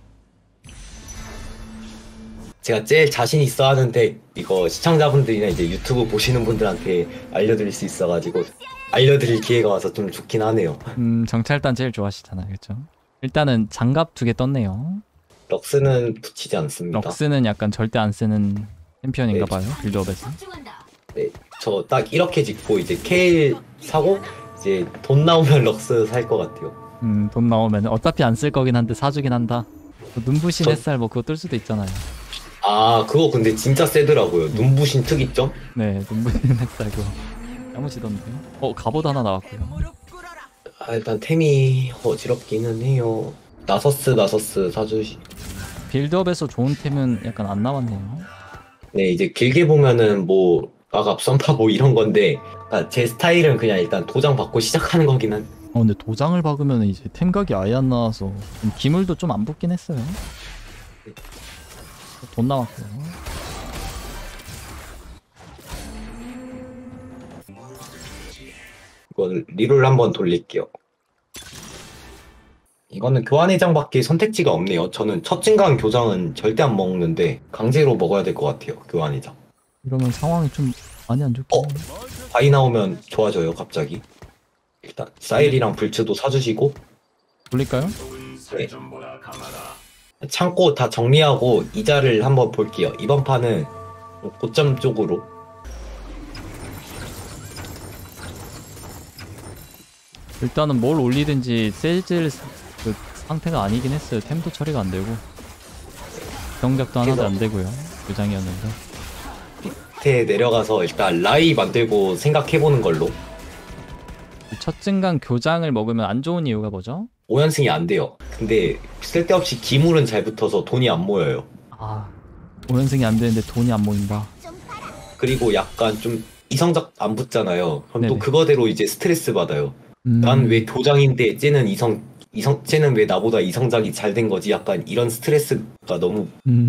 제가 제일 자신 있어 하는데 이거 시청자분들이나 이제 유튜브 보시는 분들한테 알려드릴 수 있어가지고 알려드릴 기회가 와서 좀 좋긴 하네요. 정찰단 제일 좋아하시잖아요, 그렇죠? 일단은 장갑 2개 떴네요. 럭스는 붙이지 않습니다. 럭스는 약간 절대 안 쓰는 챔피언인가 봐요, 빌드업에서. 집중한다. 네, 저 딱 이렇게 짓고 이제 케일 사고 이제 돈 나오면 럭스 살 것 같아요. 돈 나오면 어차피 안 쓸 거긴 한데 사주긴 한다. 눈부신 저- 햇살 뭐 그거 뜰 수도 있잖아요. 아 그거 근데 진짜 세더라고요. 눈부신 특이점? 네, 눈부신 햇살 그거. 야무지던데요? 갑옷 하나 나왔고요. 아, 일단 템이 어지럽기는 해요. 나서스 사주시. 빌드업에서 좋은 템은 약간 안 나왔네요. 네 이제 길게 보면은 뭐 마갑 썬파 뭐 이런 건데 제 스타일은 그냥 일단 도장 받고 시작하는 거긴 한. 근데 도장을 박으면 이제 템각이 아예 안 나와서 좀 기물도 좀 안 붙긴 했어요. 돈 나왔고요. 이거 리롤 한번 돌릴게요. 이거는 교환회장밖에 선택지가 없네요. 저는 첫 증강 교장은 절대 안 먹는데 강제로 먹어야 될 것 같아요. 교환회장. 이러면 상황이 좀 많이 안 좋긴 어? 해요. 바이 나오면 좋아져요 갑자기. 일단 사일이랑 불츠도 사주시고 돌릴까요? 네. 창고 다 정리하고 이자를 한번 볼게요. 이번 판은 고점 쪽으로. 일단은 뭘 올리든지 세질 그 상태가 아니긴 했어요. 템도 처리가 안 되고 경작도 하나도 안 되고요. 교장이었는데. 밑에 내려가서 일단 라이 만들고 생각해보는 걸로. 첫 증강 교장을 먹으면 안 좋은 이유가 뭐죠? 5연승이 안 돼요. 근데 쓸데없이 기물은 잘 붙어서 돈이 안 모여요. 아, 5연승이 안 되는데 돈이 안 모인다. 그리고 약간 좀 이성작 안 붙잖아요. 그럼 또 네네. 그거대로 이제 스트레스 받아요. 난 왜 교장인데 쟤는 왜 나보다 이성작이 잘 된 거지? 약간 이런 스트레스가 너무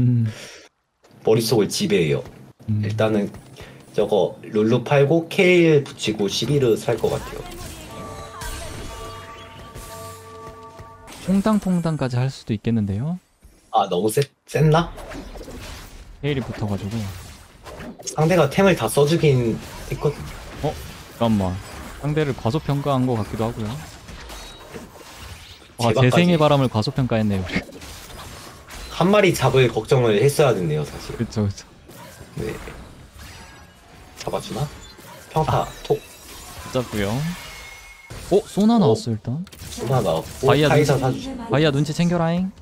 머릿속을 지배해요. 일단은 저거 룰루 팔고 케일 붙이고 11을 살 것 같아요. 퐁당퐁당까지 할 수도 있겠는데요. 아 너무 셌나? 헤일이 붙어가지고. 상대가 템을 다 써주긴 했거든. 잠깐만. 상대를 과소평가한 것 같기도 하고요. 와, 제바까지. 재생의 바람을 과소평가했네요. 한 마리 잡을 걱정을 했어야 됐네요 사실. 그쵸, 그쵸. 네. 잡아주나? 평타 톡 잡고요. 소나 나왔어 일단. 수나 나왔고 바이아 카이사 눈치- 사주시. 바이야 눈치 챙겨라잉.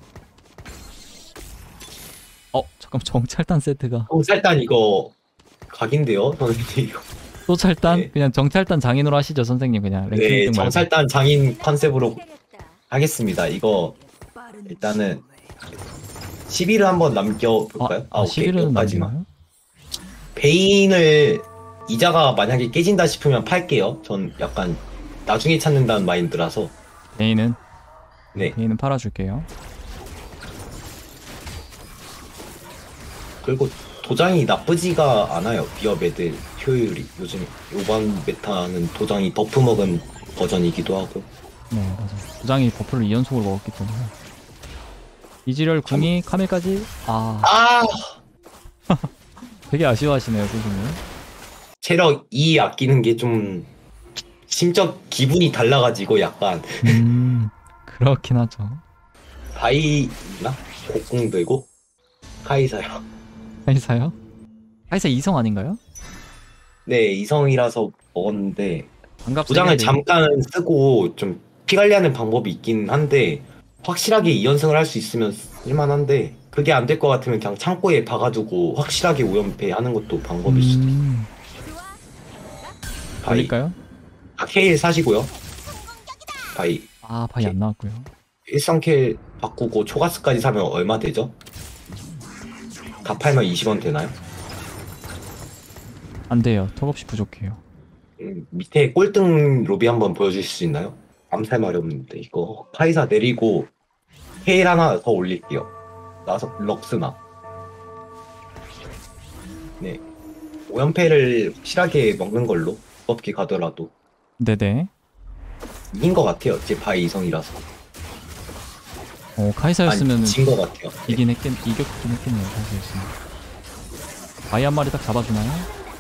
잠깐 정찰단 세트가. 일단 이거 각인데요 선생님 이거. 또 찰단? 네. 그냥 정찰단 장인으로 하시죠 선생님 그냥. 랭킹 네 1등 말고. 정찰단 장인 컨셉으로 하겠습니다. 이거 일단은 11을 한번 남겨볼까요? 오케이 11은 여기까지만. 남기나요? 베인을 이자가 만약에 깨진다 싶으면 팔게요. 전 약간 나중에 찾는다는 마인드라서. 베인은 네. 팔아줄게요. 그리고 도장이 나쁘지가 않아요. 비업 애들 효율이 요즘 요번 메타는 도장이 버프 먹은 버전이기도 하고. 네 맞아. 부장이 버프를 2연속으로 먹었기 때문에. 이지렬 궁이 카멜까지. 아 되게 아쉬워하시네요 선생님. 체력 2 아끼는 게 좀 심적 기분이 달라가지고 약간 그렇긴 하죠. 바이나 곡궁 들고 카이사요. 카이사요? 카이사 2성 아닌가요? 네 이성이라서 먹었는데 반갑 도장을 잠깐 쓰고 좀 피 관리하는 방법이 있긴 한데 확실하게 2연승을 할 수 있으면 쓸만한데 그게 안 될 것 같으면 그냥 창고에 박아두고 확실하게 5연패 하는 것도 방법일 수도 있어요. 바이. 걸릴까요? 케일 사시고요. 바이 바이 안 나왔고요. 일성 케일 바꾸고 초가스까지 사면 얼마 되죠? 다 팔면 20원 되나요? 안 돼요. 턱없이 부족해요. 밑에 꼴등 로비 한번 보여주실 수 있나요? 암살 말이 없는데 이거 카이사 내리고 케일 하나 더 올릴게요. 나서 럭스나. 네. 5연패를 확실하게 먹는 걸로 뽑기 가더라도 네네. 이긴 것 같아요. 제 바이 이성이라서. 카이사였으면 진것 같아요. 네. 이긴 이겼긴 했겠네요. 카이사였으면. 바이 한 마리 딱 잡아주나요?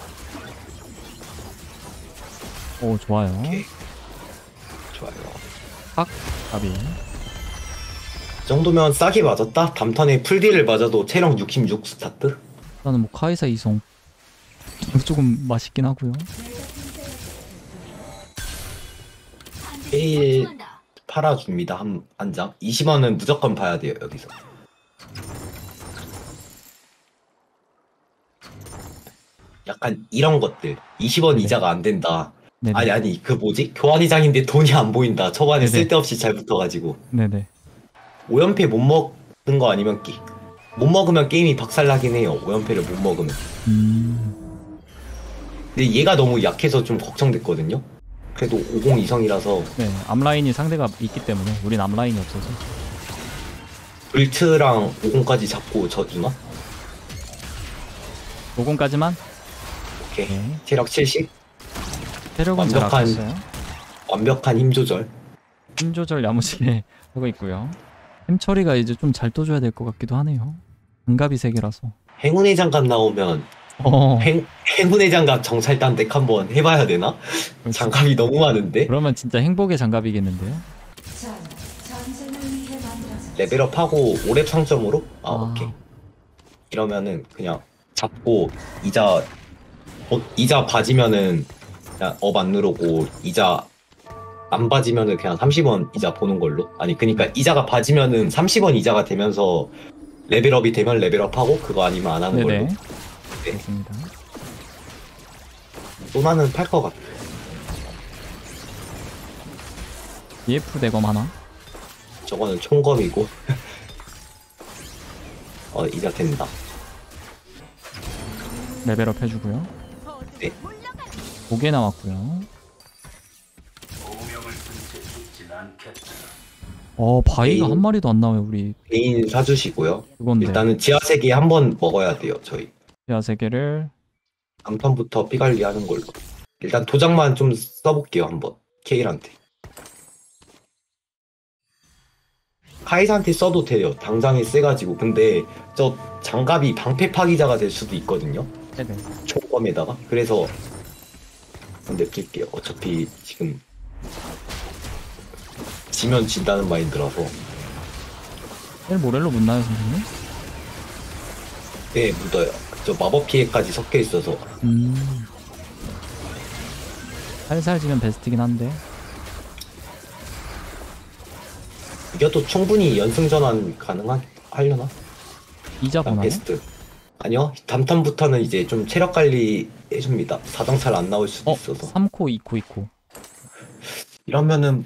오, 좋아요. 오케이. 좋아요. 가비. 이 정도면 싸게 맞았다? 담턴에 풀딜을 맞아도 체력 66 스타트? 나는 뭐 카이사 이성 조금 맛있긴 하고요. 반드시 게일 적중한다. 팔아줍니다. 한 장. 20원은 무조건 봐야 돼요, 여기서. 약간 이런 것들. 20원 네네. 이자가 안 된다. 네네. 아니, 그 뭐지? 교환이장인데 돈이 안 보인다. 초반에 네네. 쓸데없이 잘 붙어가지고. 네네. 5연패 못 먹는 거 아니면 못 먹으면 게임이 박살나긴 해요. 5연패를 못 먹으면. 근데 얘가 너무 약해서 좀 걱정됐거든요. 그래도 50 이성이라서 네, 앞라인이 상대가 있기 때문에 우린 앞라인이 없어서. 불트랑 50까지 잡고 져주나? 5공까지만. 오케이. 네. 체력 70. 체력은 잘 완벽한- 아꼈어요. 완벽한 힘 조절. 힘 조절 야무지게 하고 있고요. 햄 처리가 이제 좀 잘 떠줘야 될 것 같기도 하네요. 장갑이 3개라서. 행운의 장갑 나오면 행운의 장갑 정찰단 덱 한번 해봐야 되나? 장갑이 너무 많은데? 그러면 진짜 행복의 장갑이겠는데요? 레벨업하고 5렙 상점으로? 아. 오케이. 이러면은 그냥 잡고 이자 봐지면은 그냥 업 안 누르고 이자 안 봐지면은 그냥 30원 이자 보는 걸로. 아니 그니까 이자가 봐지면은 30원 이자가 되면서 레벨업이 되면 레벨업하고 그거 아니면 안 하는 네네. 걸로. 네. 알겠습니다. 소나는 팔 것 같아. EF 대검 하나. 저거는 총검이고. 이자 된다. 레벨업 해주고요. 네. 5개 남았고요. 바위가 개인- 한 마리도 안 나와요, 우리. 개인 사주시고요. 그건데. 일단은 지하 세계 한번 먹어야 돼요. 저희. 지하 3개를. 암턴부터 삐관리 하는 걸로. 일단 도장만 좀 써볼게요. 한번. 케일한테. 카이사한테 써도 돼요. 당장에 세가지고. 근데 저 장갑이 방패 파기자가 될 수도 있거든요. 네네. 총검에다가. 그래서 냅둘게요. 어차피 지금 지면 진다는 마인드라서. 헬 모렐로 묻나요, 선생님? 네, 묻어요. 저 마법 피해까지 섞여 있어서. 살살 지면 베스트긴 한데. 이겨도 충분히 연승 전환 하려나? 이자 일단 보나요? 베스트. 아니요. 담턴부터는 이제 좀 체력 관리 해줍니다. 사정찰 안 나올 수도 있어서. 3코, 2코, 2코. 이러면은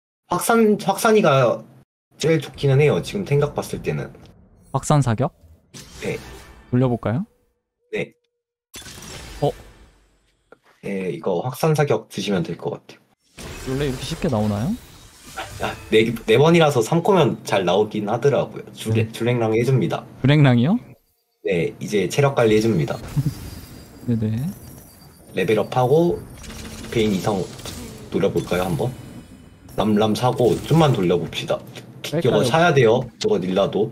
확산이가 제일 좋기는 해요. 지금 생각 봤을 때는. 확산 사격? 네. 돌려볼까요? 네. 어? 네, 이거 확산 사격 드시면 될 것 같아요. 원래 이렇게 쉽게 나오나요? 네 번이라서 3코면 잘 나오긴 하더라고요. 줄랭랑 해줍니다. 불행랑이요? 네, 이제 체력 관리 해줍니다. 네네. 레벨업하고 베인 이상 돌려볼까요 한번? 람람 사고 좀만 돌려봅시다. 이거 뺄까요? 사야 돼요. 저거 닐라도.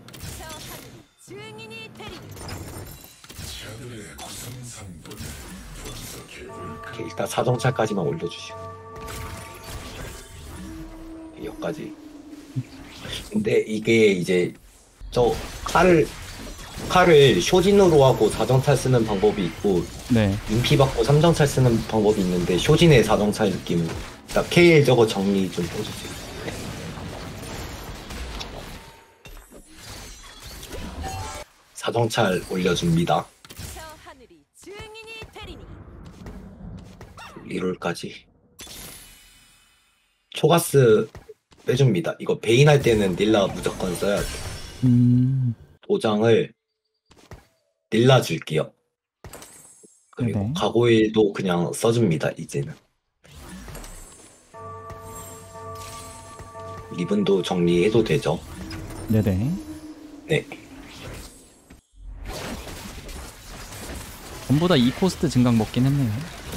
증인이 되리. 이렇게 일단 사정찰까지만 올려주시고 여기까지. 근데 이게 이제 저 칼을 쇼진으로 하고 사정찰 쓰는 방법이 있고 네. 인피 받고 삼정찰 쓰는 방법이 있는데 쇼진의 사정찰 느낌. 딱 KL 저거 정리 좀 해주세요. 네. 사정찰 올려줍니다. 저 하늘이 증인이 되리니. 리롤까지. 초가스 빼줍니다. 이거 베인 할 때는 닐라 무조건 써야 돼. 도장을 닐라 줄게요. 그리고 네네. 가고일도 그냥 써줍니다. 이제는. 리븐도 정리해도 되죠. 네네. 네. 전부 다 2코스트 증강 먹긴 했네요.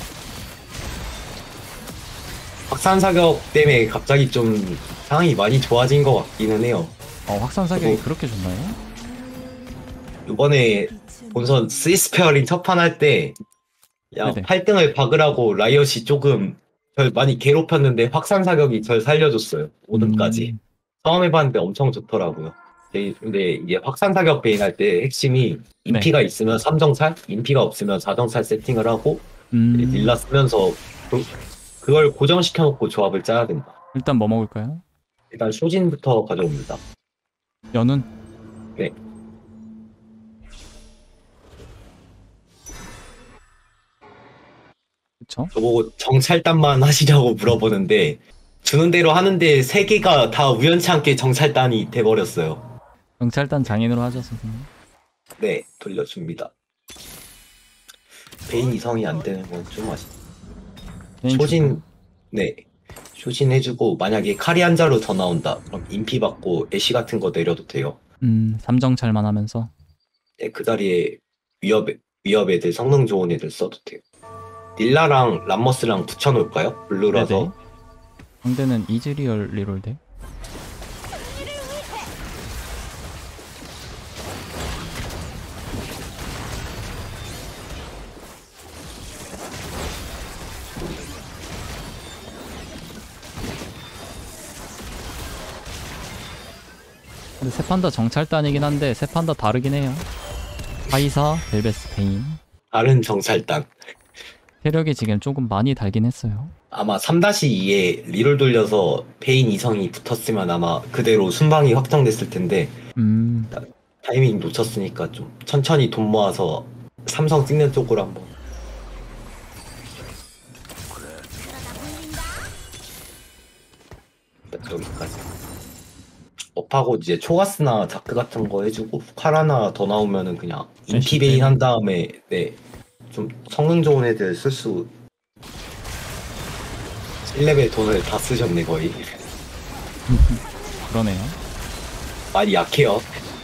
확산 사격 때문에 갑자기 좀 상황이 많이 좋아진 것 같기는 해요. 확산 사격이 그리고- 그렇게 좋나요? 이번에 본선 스위스페어링 첫판 할 때 네네. 8등을 박으라고 라이엇이 조금 절 많이 괴롭혔는데 확산 사격이 절 살려줬어요. 5등까지. 처음 해봤는데 엄청 좋더라고요. 근데 이게 확산 사격 베인 할 때 핵심이 인피가 있으면 3정찰, 인피가 없으면 4정찰 세팅을 하고 딜라 쓰면서 그걸 고정시켜놓고 조합을 짜야 된다. 일단 뭐 먹을까요? 일단 쇼진부터 가져옵니다. 연운? 네. 그쵸? 저보고 정찰단만 하시냐고 물어보는데 주는 대로 하는데 세 개가 다 우연치 않게 정찰단이 돼버렸어요. 경찰단 장인으로 하죠, 선생님. 네, 돌려줍니다. 베인 이성이 안 되는 건 좀 아쉽. 쇼진, 네, 쇼진 해주고 만약에 카리 한 자루 더 나온다. 그럼 인피 받고 애쉬 같은 거 내려도 돼요. 삼정찰만 하면서. 네, 그 자리에 위협 애들 성능 좋은 애들 써도 돼요. 딜라랑 람머스랑 붙여놓을까요? 블루라서. 네네. 상대는 이즈리얼 리롤 대. 근데 세 판 다 정찰단이긴 한데 세 판 다 다르긴 해요. 카이사, 벨베스, 베인. 다른 정찰단. 체력이 지금 조금 많이 달긴 했어요. 아마 3-2에 리롤 돌려서 베인 이성이 붙었으면 아마 그대로 순방이 확정됐을 텐데 타이밍 놓쳤으니까 좀 천천히 돈 모아서 삼성 찍는 쪽으로 한번. 여기까지. 업하고 이제 초가스나 자크 같은 거 해주고 칼 하나 더 나오면은 그냥 인피 베인 한 다음에 네 좀 성능 좋은 애들 쓸 수. 1레벨 돈을 다 쓰셨네 거의. 그러네요. 많이 약해요.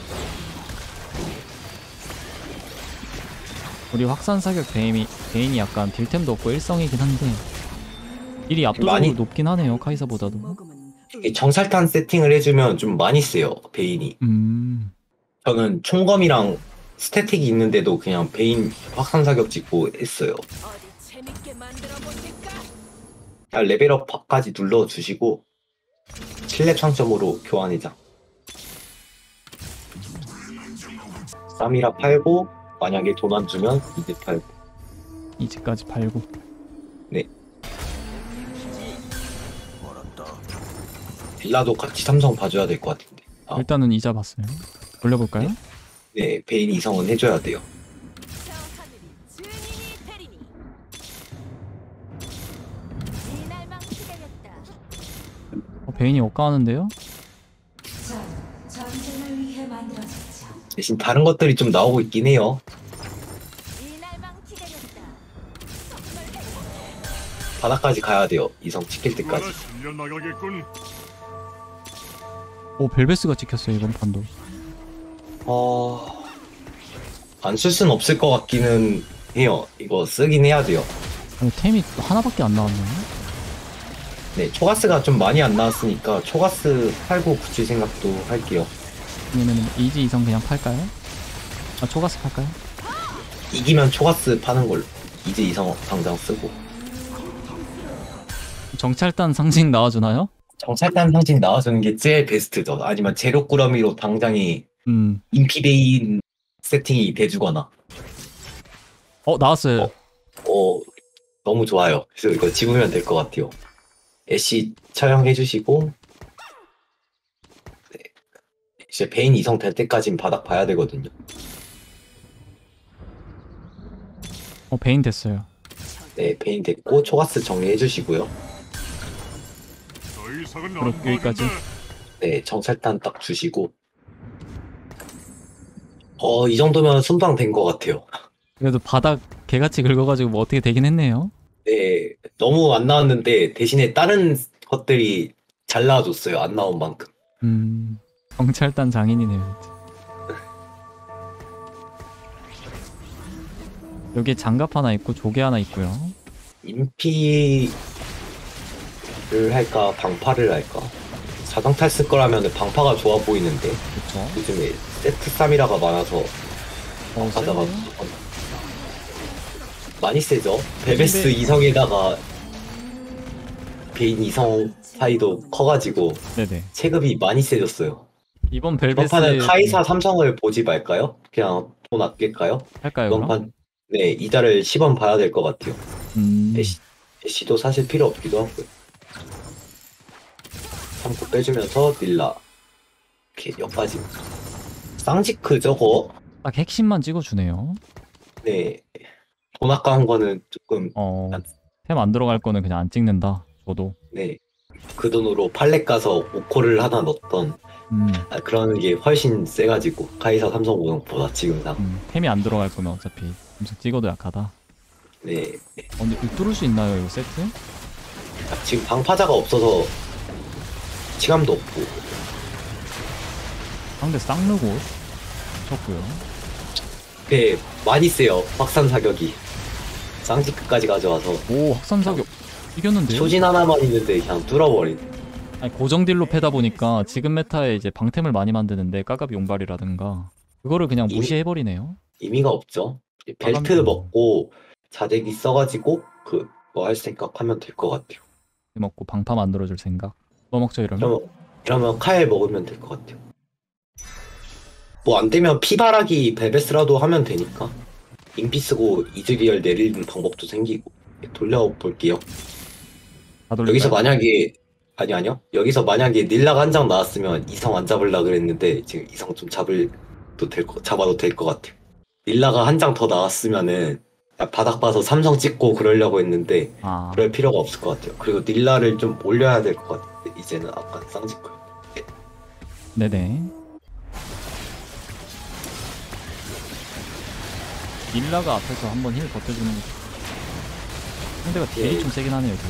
우리 확산 사격 베인이 약간 딜템도 없고 일성이긴 한데 딜이 압도적으로 많이- 높긴 하네요, 카이사보다도. 이게 정찰탄 세팅을 해주면 좀 많이 세요 베인이. 저는 총검이랑 스태틱이 있는데도 그냥 베인 확산 사격 찍고 했어요. 어디 재밌게 만들어 보실까? 레벨업까지 눌러주시고 7렙 상점으로 교환이자. 쌈이라 팔고 만약에 돈 안 주면 이제 팔고. 이제까지 팔고. 빌라도 같이 삼성 봐줘야 될 것 같은데. 일단은 이자 봤어요. 돌려볼까요? 네, 베인 이성은 해줘야 돼요. 저 하늘이 증인이 되리니 이 날만 기다렸다. 베인이 억까하는데요? 전쟁을 위해 만들어졌죠. 대신 다른 것들이 좀 나오고 있긴 해요. 이 날만 기다렸다. 바닥까지 가야 돼요. 이성 지킬 때까지. 하나 실려 나가겠군. 오, 벨베스가 찍혔어요, 이번 판도. 안 쓸 순 없을 것 같기는 해요. 이거 쓰긴 해야 돼요. 아니, 템이 하나밖에 안 나왔네요. 네, 초가스가 좀 많이 안 나왔으니까 초가스 팔고 붙일 생각도 할게요. 아니면 이지 이성 그냥 팔까요? 초가스 팔까요? 이기면 초가스 파는 걸로. 이제 이성 당장 쓰고. 정찰단 상징 나와주나요? 정찰단 상징 나와주는 게 제일 베스트죠. 아니면 제로 꾸러미로 당장이 인피베인 세팅이 돼주거나. 나왔어요. 너무 좋아요. 그래서 이거 집으면 될 것 같아요. 애쉬 처형해주시고, 네. 이제 베인 이성 될 때까지는 바닥 봐야 되거든요. 베인 됐어요. 네, 베인 됐고 초가스 정리해주시고요. 더 이상은 그럼 안 여기까지. 봐준다. 네, 정찰단 딱 주시고. 이 정도면 순방 된 것 같아요. 그래도 바닥 개같이 긁어가지고 뭐 어떻게 되긴 했네요. 네, 너무 안 나왔는데 대신에 다른 것들이 잘 나와줬어요. 안 나온 만큼. 정찰단 장인이네요. 진짜. 여기 장갑 하나 있고 조개 하나 있고요. 인피를 할까 방파를 할까? 사강탈 쓸 거라면 방파가 좋아 보이는데 그쵸? 요즘에 세트 3이라가 많아서 가다가 세네요. 많이 세죠? 베베스 근데- 이성에다가 베인 이성 사이도 커가지고 네네. 체급이 많이 세졌어요. 이번 이번 벨베스 판은 카이사 삼성을 보지 말까요? 그냥 돈 아낄까요? 할까요 이번 그럼? 판 네, 이자를 10원 봐야 될 것 같아요. 음. 애쉬도 사실 필요 없기도 하고요. 3코 빼주면서 닐라 이렇게 여기까지. 쌍지크 저거 딱 핵심만 찍어주네요. 네, 돈 아까운 거는 조금 템 안 들어갈 거는 그냥 안 찍는다. 저도. 네, 그 돈으로 팔레 가서 5코를 하나 넣었던 그런 게 훨씬 세가지고 카이사 삼성 보용보다 지금상. 템이 안 들어갈 거면 어차피 엄청 찍어도 약하다. 네, 근데 이거 뚫을 수 있나요 이거 세트? 지금 방파자가 없어서 치감도 없고. 상대 쌍르고 쳤고요. 네, 많이 세요. 확산 사격이. 쌍지크까지 가져와서 오 확산 사격 이겼는데요? 초진 하나만 있는데 그냥 뚫어버린. 아니 고정 딜로 패다 보니까 지금 메타에 이제 방템을 많이 만드는데 까갑 용발이라든가 그거를 그냥 무시해버리네요. 의미가 없죠. 벨트 마감도. 먹고 자대기 써가지고 그 뭐 할 생각하면 될 것 같아요. 먹고 방파 만들어줄 생각. 뭐 먹죠 이러면? 이러면 칼 먹으면 될 것 같아요. 뭐 안 되면 피바라기 베베스라도 하면 되니까. 인피 쓰고 이즈리얼 내리는 방법도 생기고. 돌려볼게요. 다 돌릴까요? 여기서 만약에 아니요. 여기서 만약에 닐라가 한 장 나왔으면 이성 안 잡으려 그랬는데 지금 이성 좀 잡아도 될 것 같아요. 닐라가 한 장 더 나왔으면은 바닥 봐서 삼성 찍고 그러려고 했는데 그럴 필요가 없을 것 같아요. 그리고 닐라를 좀 올려야 될 것 같아요. 이제는 아까 쌍짓고. 네네. 닐라가 앞에서 한번 힐 버텨주는 거. 상대가 딜이 좀 세긴 하네요.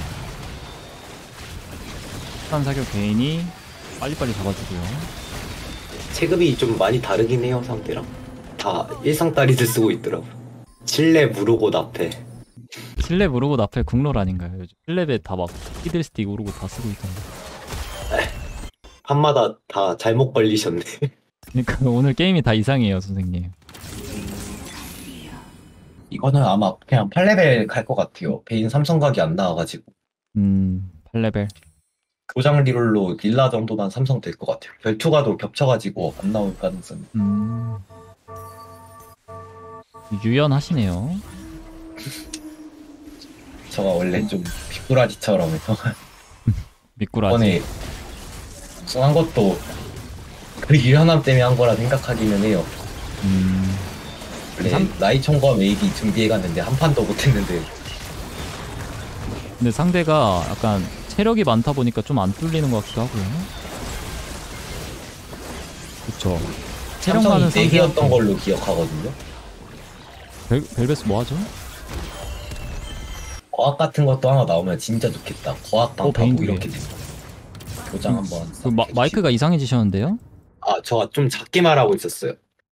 한 사격 개인이 빨리빨리 잡아주고요. 체급이 좀 많이 다르긴 해요, 상대랑. 다 일상따리들 쓰고 있더라고요. 7렙 무르고 나패. 7렙 우르고 나팔 국룰 아닌가요? 요즘 7렙에 다 막 피들스틱 우르고 다 쓰고 있던데. 판마다 다 잘못 걸리셨네. 그러니까 오늘 게임이 다 이상해요, 선생님. 이거는 아마 그냥 8레벨 갈 것 같아요. 베인 삼성각이 안 나와가지고. 8레벨. 고장 리롤로 닐라 정도만 삼성 될 것 같아요. 별투가도 겹쳐가지고 안 나올 가능성이. 유연하시네요. 저가 원래 좀 빅구라지처럼 해서 미꾸라지. 이번에 한 것도 그 유연함 때문에 한 거라 생각하기는 해요. 원래 라이총과 메이비 준비해갔는데 한 판도 못했는데. 근데 상대가 약간 체력이 많다 보니까 좀 안 뚫리는 것 같기도 하고요. 그쵸. 체력 많은 삼성이 4개였던 상대한테- 걸로 기억하거든요. 벨베스 뭐 하죠? 거학 같은 것도 하나 나오면 진짜 좋겠다. 거학 방파고 베인도 이렇게 됐어. 교장 한번. 마이크가 이상해지셨는데요? 저가 좀 작게 말하고 있었어요.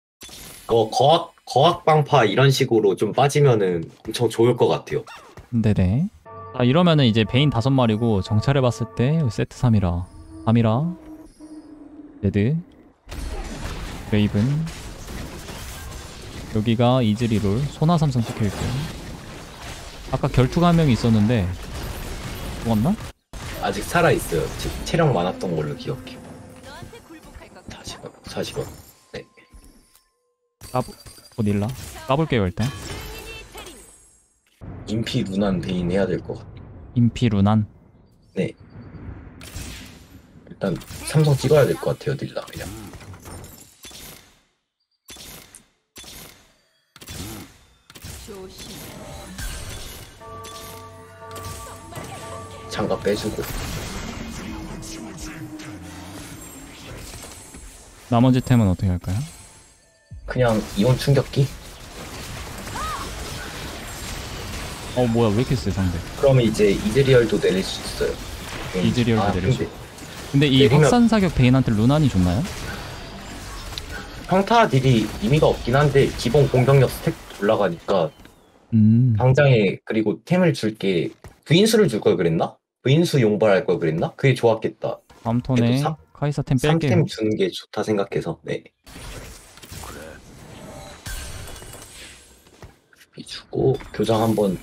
거학 방파 이런 식으로 좀 빠지면은 엄청 좋을 것 같아요. 네네. 이러면은 이제 베인 5마리고 정찰해봤을 때 세트 3이라 3이라 레드 레이븐 여기가 이즈리롤 소나 삼성 찍혀있고요. 아까 결투가 한 명이 있었는데 죽었나? 아직 살아있어요. 체력 많았던 걸로 기억해요. 너한테 굴복할 것 같아. 40원. 네. 닐라 까볼게요 일단. 인피 루난 베인 해야 될 것 같아. 인피 루난. 네. 일단 삼성 찍어야 될 것 같아요. 닐라 그냥. 조심. 장갑 빼주고. 나머지 템은 어떻게 할까요? 그냥 이온 충격기? 뭐야 왜 이렇게 세 상대. 그러면 이제 이즈리얼도 내릴 수 있어요. 이즈리얼도 내릴 수 근데 근데 이 내리면- 확산 사격 베인한테 루난이 좋나요? 평타 딜이 의미가 없긴 한데 기본 공격력 스택 올라가니까 당장에 그리고 템을 줄게. 부인수를 줄 걸 그랬나? 부인수 용발할 걸 그랬나? 그게 좋았겠다. 다음 턴에 그래도 카이사 템 뺄게요. 3템 주는 게 좋다 생각해서. 네. 주고 교장 한번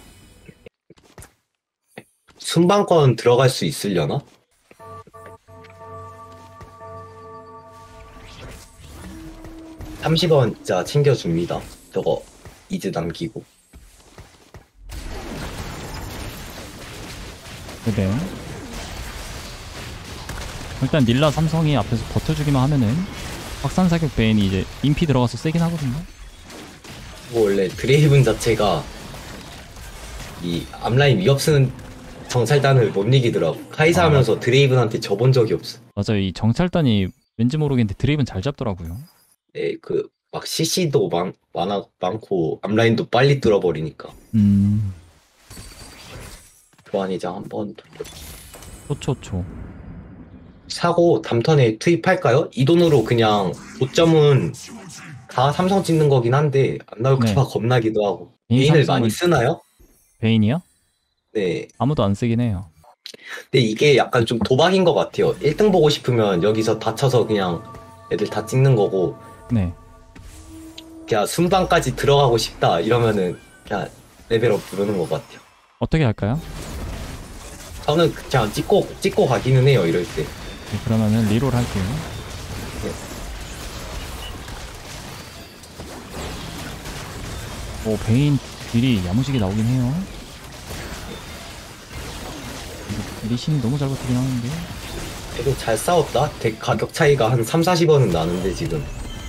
순방권 들어갈 수 있으려나? $30 진짜 챙겨줍니다. 저거 이제 남기고. 네네. 일단 닐라 삼성이 앞에서 버텨주기만 하면은 확산사격 베인이 이제 인피 들어가서 세긴 하거든요. 뭐 원래 드레이븐 자체가 이 앞라인 위협 쓰는 정찰단을 못 이기더라고. 카이사 하면서 드레이븐한테 져본 적이 없어. 맞아요. 이 정찰단이 왠지 모르겠는데 드레이븐 잘 잡더라고요. 네, 그 막 CC도 많고 앞라인도 빨리 뚫어버리니까. 교환이장 한번 초초초. 사고 담턴에 투입할까요? 이 돈으로 그냥 고점은 다 삼성 찍는 거긴 한데 안 나올까봐 겁나기도 하고. 베인을 많이 쓰나요? 베인이요? 네. 아무도 안 쓰긴 해요. 근데 이게 약간 좀 도박인 것 같아요. 1등 보고 싶으면 여기서 다쳐서 그냥 애들 다 찍는 거고, 네. 그냥 순방까지 들어가고 싶다 이러면은 그냥 레벨업 누르는 것 같아요. 어떻게 할까요? 저는 그냥 찍고 가기는 해요, 이럴 때. 네, 그러면은 리롤 할게요. 오, 베인 딜이 야무지게 나오긴 해요. 리신이 너무 잘 버티긴 하는데. 그래도 잘 싸웠다? 가격 차이가 한 30-40원은 나는데 지금.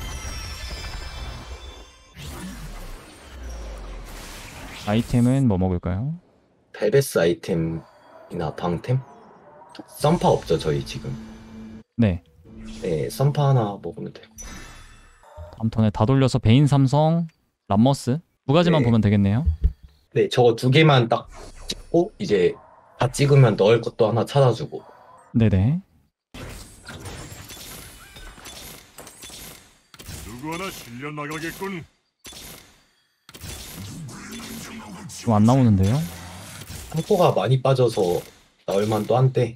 아이템은 뭐 먹을까요? 벨베스 아이템이나 방템? 썬파 없죠, 저희 지금. 네. 네, 썬파 하나 먹으면 돼요. 다음 턴에 다 돌려서 베인 삼성, 람머스 두 가지만 네. 보면 되겠네요. 네, 저거 2개만 딱 찍고 이제 다 찍으면 넣을 것도 하나 찾아주고. 네네. 누구 하나 실려 나가겠군. 좀 안 나오는데요? 상포가 많이 빠져서 나올 만도 한데.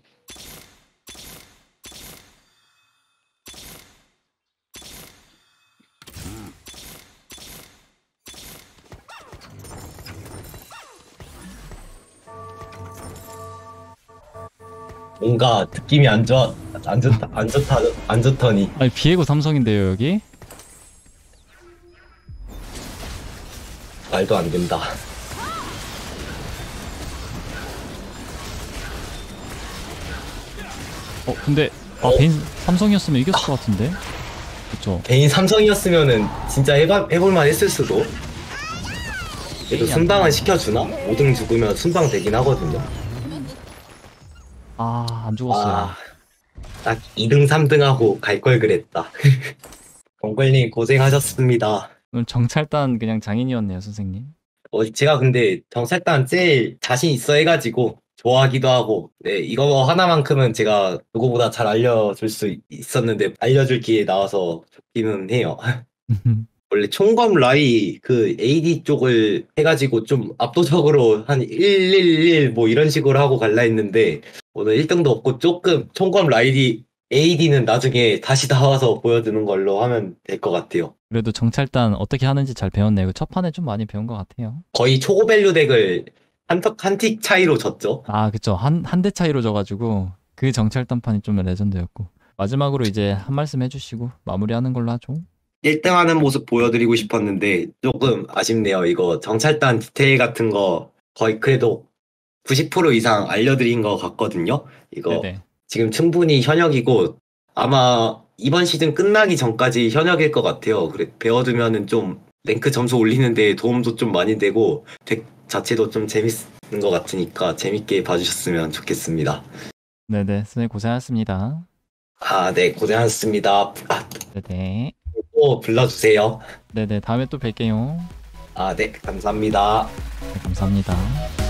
뭔가 느낌이 안 좋더니. 아니 비에고 삼성인데요 여기? 말도 안 된다. 근데 베인 삼성이었으면 이겼을 것 같은데? 그쵸? 베인 삼성이었으면은 진짜 해볼만 했을 수도. 그래도 순방은 시켜주나? 5등 죽으면 순방 되긴 하거든요. 안 죽었어요. 딱 2등 3등 하고 갈 걸 그랬다. 봉글님 고생하셨습니다. 오늘 정찰단 그냥 장인이었네요 선생님. 제가 근데 정찰단 제일 자신 있어 해가지고 좋아하기도 하고, 네, 이거 하나만큼은 제가 누구보다 잘 알려줄 수 있었는데 알려줄 기회에 나와서 좋기는 해요. 원래 총검 라이 그 AD 쪽을 해가지고 좀 압도적으로 한 111 뭐 이런 식으로 하고 갈라 했는데 오늘 1등도 없고 조금 총검 라이 AD는 나중에 다시 나와서 보여주는 걸로 하면 될 것 같아요. 그래도 정찰단 어떻게 하는지 잘 배웠네요. 첫 판에 좀 많이 배운 것 같아요. 거의 초고밸류 덱을 한 틱 차이로 졌죠. 그쵸. 한 대 차이로 져가지고 그 정찰단판이 좀 레전드였고. 마지막으로 이제 한 말씀 해주시고 마무리하는 걸로 하죠. 1등 하는 모습 보여드리고 싶었는데 조금 아쉽네요. 이거 정찰단 디테일 같은 거 거의 그래도 90% 이상 알려드린 것 같거든요. 이거 네네. 지금 충분히 현역이고 아마 이번 시즌 끝나기 전까지 현역일 것 같아요. 그래 배워두면은 좀 랭크 점수 올리는데 도움도 좀 많이 되고 덱 자체도 좀 재밌는 것 같으니까 재밌게 봐주셨으면 좋겠습니다. 네네. 선생님 고생하셨습니다. 네, 고생하셨습니다. 네네. 또 불러주세요. 네네. 다음에 또 뵐게요. 네, 감사합니다. 네, 감사합니다.